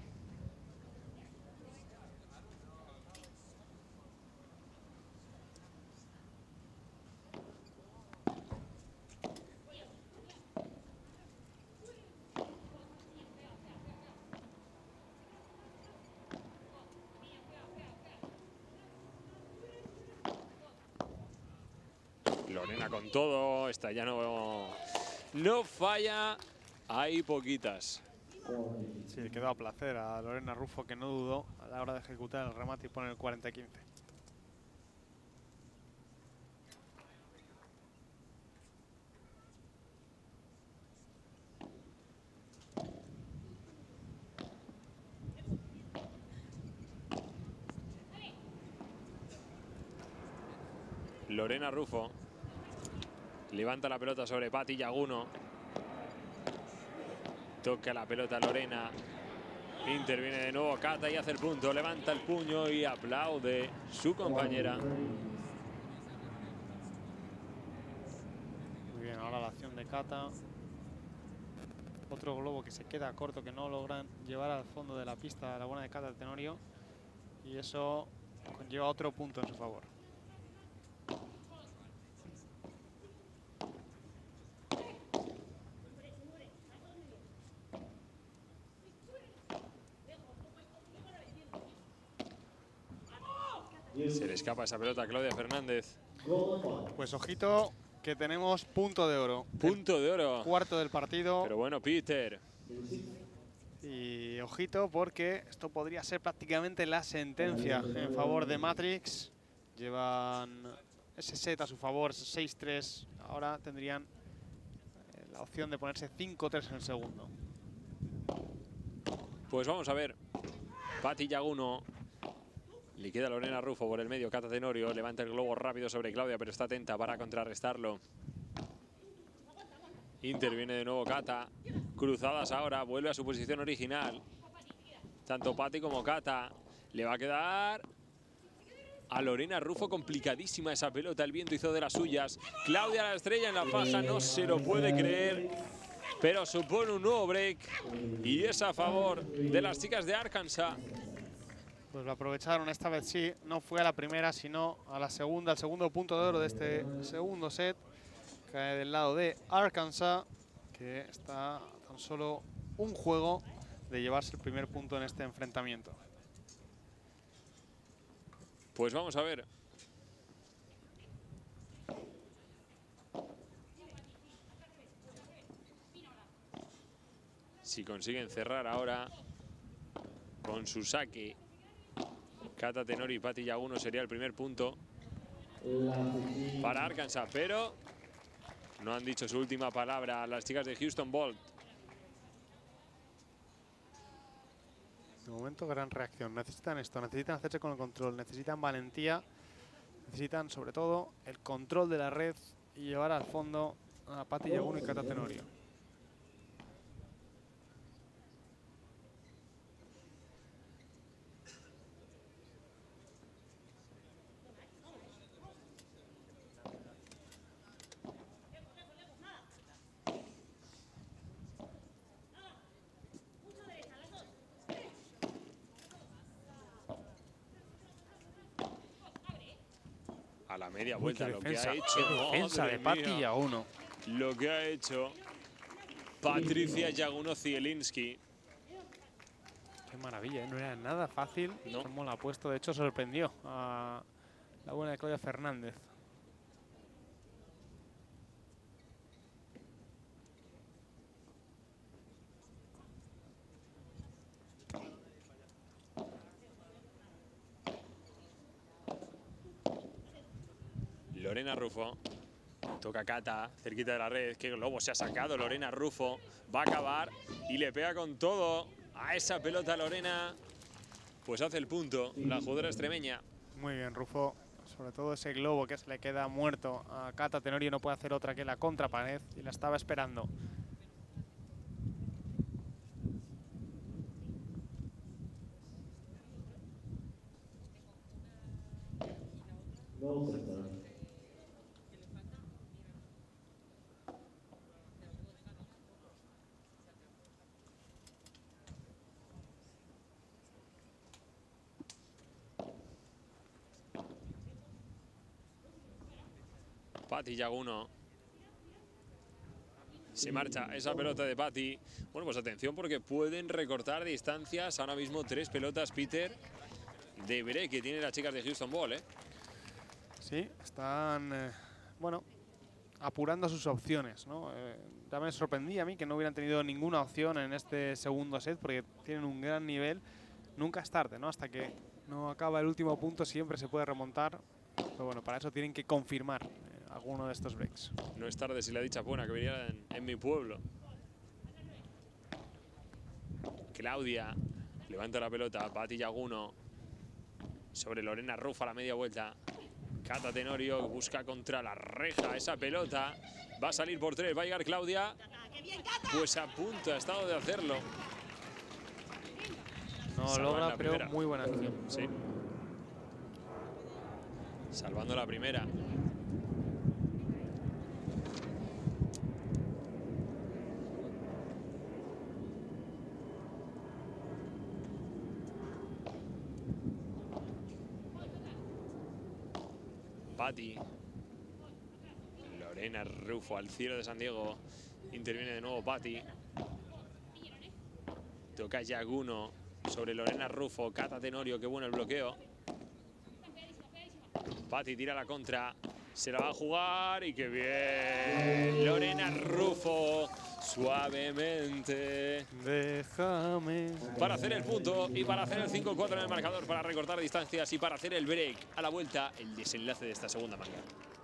Lorena con todo, esta ya no, no falla, hay poquitas. Sí, quedó a placer a Lorena Ruffo, que no dudó a la hora de ejecutar el remate y poner el cuarenta quince. Lorena Ruffo levanta la pelota sobre Patti Yaguno. Toca la pelota Lorena. Interviene de nuevo Cata y hace el punto. Levanta el puño y aplaude su compañera. Muy bien, ahora la acción de Cata. Otro globo que se queda corto, que no logran llevar al fondo de la pista la buena de Cata Tenorio. Y eso conlleva otro punto en su favor. Se le escapa esa pelota a Claudia Fernández. Pues ojito, que tenemos punto de oro. Punto de oro. Cuarto del partido. Pero bueno, Peter. Y ojito, porque esto podría ser prácticamente la sentencia en favor de Matrix. Llevan ese set a su favor, seis tres. Ahora tendrían la opción de ponerse cinco tres en el segundo. Pues vamos a ver. Patti Yaguno. Le queda Lorena Ruffo por el medio. Cata Tenorio levanta el globo rápido sobre Claudia, pero está atenta para contrarrestarlo. Interviene de nuevo Cata. Cruzadas ahora. Vuelve a su posición original. Tanto Patti como Cata. Le va a quedar a Lorena Ruffo. Complicadísima esa pelota. El viento hizo de las suyas. Claudia la estrella en la faja. No se lo puede creer. Pero supone un nuevo break. Y es a favor de las chicas de Arkansas. Pues lo aprovecharon esta vez, sí. No fue a la primera, sino a la segunda. El segundo punto de oro de este segundo set cae del lado de Arkansas, que está a tan solo un juego de llevarse el primer punto en este enfrentamiento. Pues vamos a ver. Si consiguen cerrar ahora con su saque Cata Tenorio y Patti Yaguno, sería el primer punto para Arkansas, pero no han dicho su última palabra las chicas de Houston Bolt. De momento, gran reacción. Necesitan esto, necesitan hacerse con el control, necesitan valentía, necesitan sobre todo el control de la red y llevar al fondo a Patti Yaguno y Cata Tenorio. A la media vuelta. Uy, lo defensa, que ha hecho. defensa de Patti Yaguno. Lo que ha hecho Patricia Yaguno Zielinski. Qué maravilla, ¿eh? No era nada fácil. No. Cómo la ha puesto, de hecho sorprendió a la buena de Claudia Fernández. Lorena Ruffo. Toca Cata, cerquita de la red. Qué globo se ha sacado Lorena Rufo. Va a acabar y le pega con todo a esa pelota Lorena. Pues hace el punto la jugadora extremeña. Muy bien, Rufo. Sobre todo ese globo que se le queda muerto a Cata Tenorio, no puede hacer otra que la contrapared y la estaba esperando. No sector. Patti Yaguno. Se marcha esa pelota de Patti. Bueno, pues atención porque pueden recortar distancias. Ahora mismo tres pelotas, Peter, de break que tienen las chicas de Houston Ball, ¿eh? Sí, están, eh, bueno, apurando sus opciones, ¿no? Eh, ya me sorprendía a mí que no hubieran tenido ninguna opción en este segundo set porque tienen un gran nivel. Nunca es tarde, ¿no? Hasta que no acaba el último punto siempre se puede remontar. Pero bueno, para eso tienen que confirmar eh, alguno de estos breaks. No es tarde si la dicha buena que venía en, en mi pueblo. Claudia levanta la pelota. Patti Yaguno sobre Lorena Rufo a la media vuelta. Cata Tenorio busca contra la reja esa pelota. Va a salir por tres. Va a llegar Claudia. Pues a punto ha estado de hacerlo. No Salvan logra, la pero primera. muy buena acción. Sí. Salvando la primera. Patti. Lorena Rufo al cielo de San Diego. Interviene de nuevo Patti. Toca Yaguno sobre Lorena Rufo. Cata Tenorio, qué bueno el bloqueo. Patti tira la contra. Se la va a jugar y qué bien. Lorena Rufo suavemente. Déjame. Para hacer el punto y para hacer el cinco cuatro en el marcador, para recortar distancias y para hacer el break. A la vuelta, el desenlace de esta segunda manga.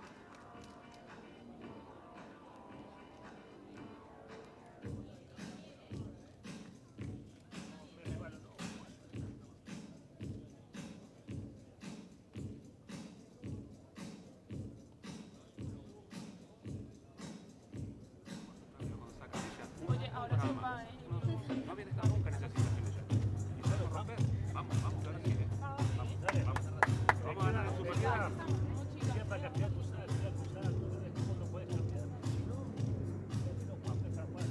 Oye, ahora se va, ¿eh? No había dejado nunca en esas situaciones. ¿Y sabes romper? Vamos, vamos, ahora sigue. Vamos, dale, vamos. Vamos a ganar en su partida. Siempre que hacía cruzar, hacía cruzar, ¿cómo no puedes cambiar? Si no, no puedo empezar más.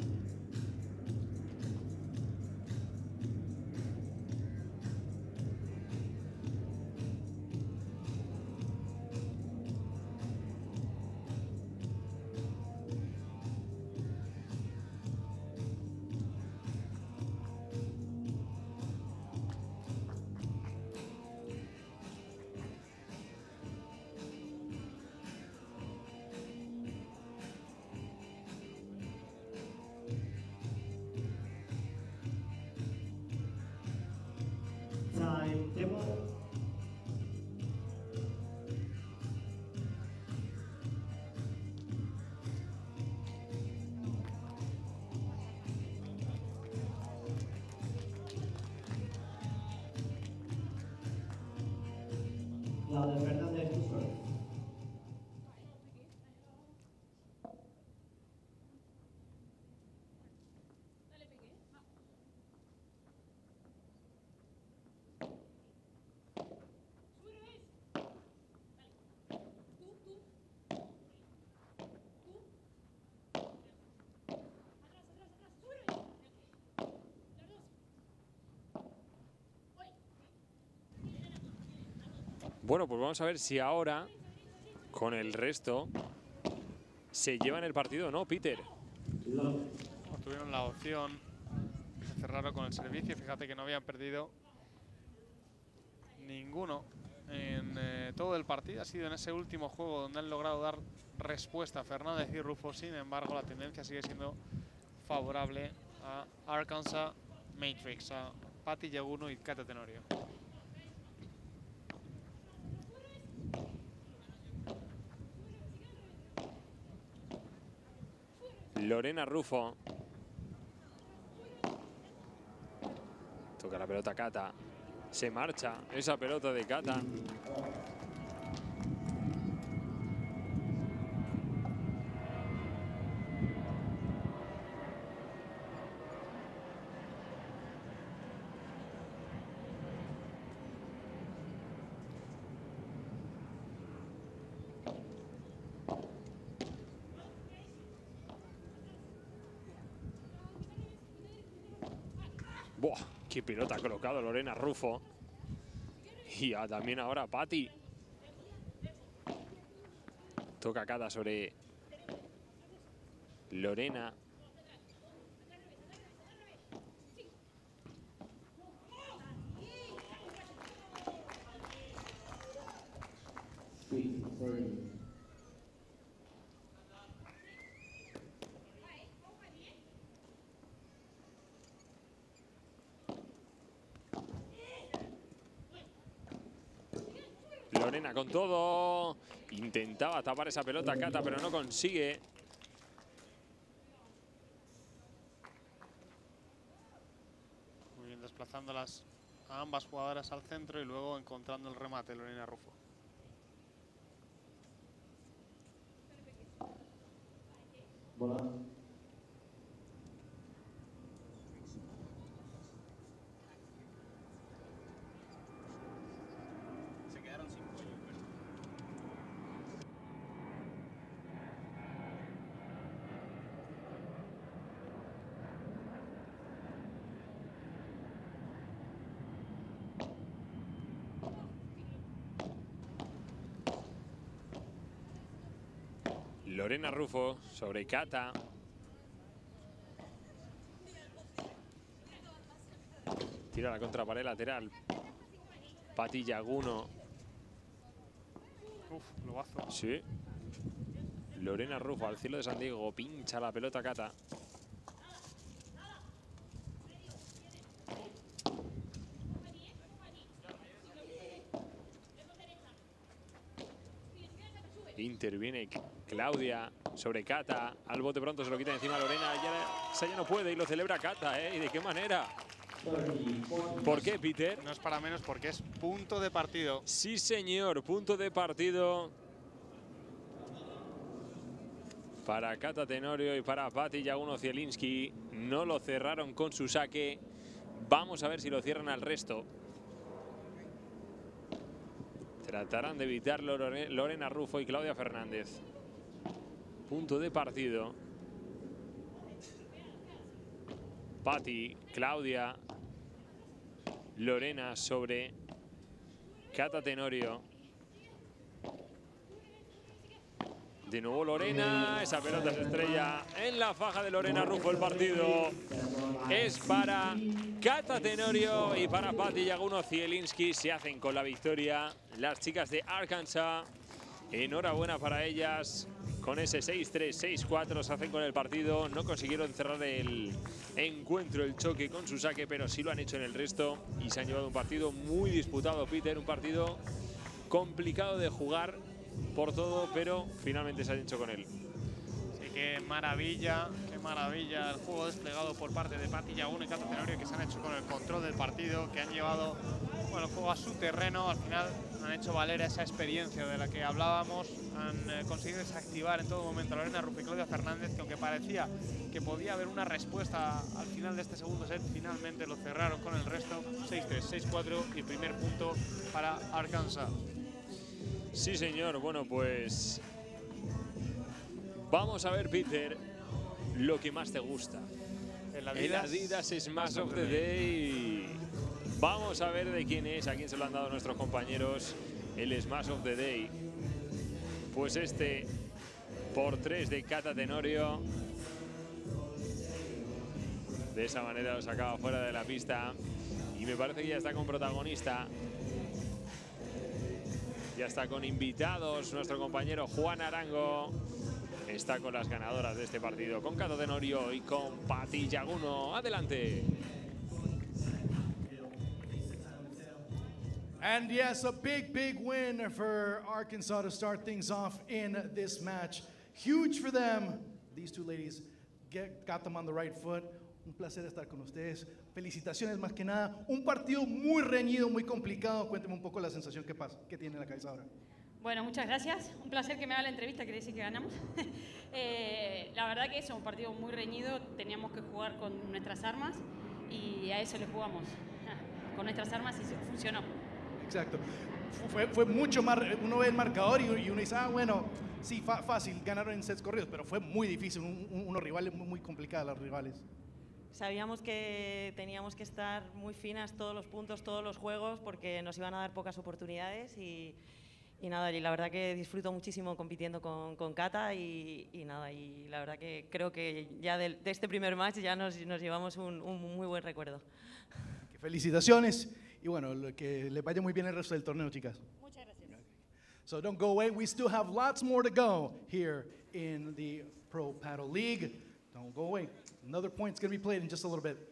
Time, table. Claudia Fernández to serve. Bueno, pues vamos a ver si ahora, con el resto, se llevan el partido o no, Peter. Tuvieron la opción de cerrarlo con el servicio. Fíjate que no habían perdido ninguno en eh, todo el partido. Ha sido en ese último juego donde han logrado dar respuesta a Fernández y Rufo. Sin embargo, la tendencia sigue siendo favorable a Arkansas Matrix, a Patti Yaguno y Cata Tenorio. Lorena Rufo. Toca la pelota Kata. Se marcha esa pelota de Kata. ¡Buah! ¡Qué pelota ha colocado Lorena Rufo! Y a, también ahora Patti. Toca Kata sobre Lorena. Sweet, sorry. Lorena con todo. Intentaba tapar esa pelota Kata, pero no consigue. Muy bien, desplazándolas a ambas jugadoras al centro y luego encontrando el remate Lorena Rufo. Bola. Se quedaron sin cuello, pero... Lorena Rufo sobre Kata. Tira la contrapared lateral. Patti Llaguno. Uf, lobazo. Sí. Lorena Rufo al cielo de San Diego. Pincha la pelota Kata. Interviene Claudia sobre Kata. Al bote pronto se lo quita encima Lorena. Ya, esa ya no puede y lo celebra Kata, ¿eh? ¿Y de qué manera? ¿Por qué, Peter? No es para menos porque es punto de partido. Sí, señor. Punto de partido para Kata Tenorio y para Patti Llaguno Zielinski. No lo cerraron con su saque. Vamos a ver si lo cierran al resto. Tratarán de evitarlo Lorena Rufo y Claudia Fernández. Punto de partido. Patti, Claudia, Lorena sobre Kata Tenorio. De nuevo Lorena, esa pelota se estrella en la faja de Lorena Rufo. El partido es para Kata Tenorio y para Patti Llaguno Zielinski. Se hacen con la victoria las chicas de Arkansas. Enhorabuena para ellas. Con ese seis tres, seis cuatro se hacen con el partido. No consiguieron cerrar el encuentro, el choque con su saque, pero sí lo han hecho en el resto. Y se han llevado un partido muy disputado, Peter. Un partido complicado de jugar por todo, pero finalmente se han hecho con él. Sí, qué maravilla, qué maravilla el juego desplegado por parte de Patti Llaguno y Kata Tenorio, que se han hecho con el control del partido, que han llevado bueno, el juego a su terreno. Al final han hecho valer esa experiencia de la que hablábamos, han eh, conseguido desactivar en todo momento a Lorena Rufo y Claudia Fernández, que aunque parecía que podía haber una respuesta al final de este segundo set, finalmente lo cerraron con el resto. seis tres, seis cuatro y primer punto para Arkansas. Sí, señor. Bueno, pues vamos a ver, Peter, lo que más te gusta. El Adidas, el Adidas Smash of the Day. Vamos a ver de quién es, a quién se lo han dado nuestros compañeros el Smash of the Day. Pues este por tres de Kata Tenorio. De esa manera lo sacaba fuera de la pista. Y me parece que ya está con protagonista. Ya está con invitados nuestro compañero Juan Arango. Está con las ganadoras de este partido, con Kata Tenorio y con Patti Llaguno. Adelante. And yes, a big, big win for Arkansas to start things off in this match. Huge for them. These two ladies get, got them on the right foot. Un placer estar con ustedes. Felicitaciones más que nada. Un partido muy reñido, muy complicado. Cuénteme un poco la sensación que pasa, que tiene en la cabeza ahora. Bueno, muchas gracias. Un placer que me haga la entrevista, quiere decir que ganamos. eh, la verdad que es un partido muy reñido, teníamos que jugar con nuestras armas y a eso le jugamos, con nuestras armas y funcionó. Exacto. Fue, fue mucho más, uno ve el marcador y, y uno dice, ah, bueno, sí, fa, fácil, ganaron en sets corridos, pero fue muy difícil, un, un, unos rivales muy, muy complicados, los rivales. Sabíamos que teníamos que estar muy finas todos los puntos, todos los juegos, porque nos iban a dar pocas oportunidades y... Y nada, y la verdad que disfruto muchísimo compitiendo con, con Cata y, y nada, y la verdad que creo que ya de, de este primer match ya nos, nos llevamos un, un muy buen recuerdo. Felicitaciones y bueno, que le vaya muy bien el resto del torneo, chicas. Muchas gracias. So don't go away, we still have lots more to go here in the Pro Paddle League. Don't go away. Another point's going to be played in just a little bit.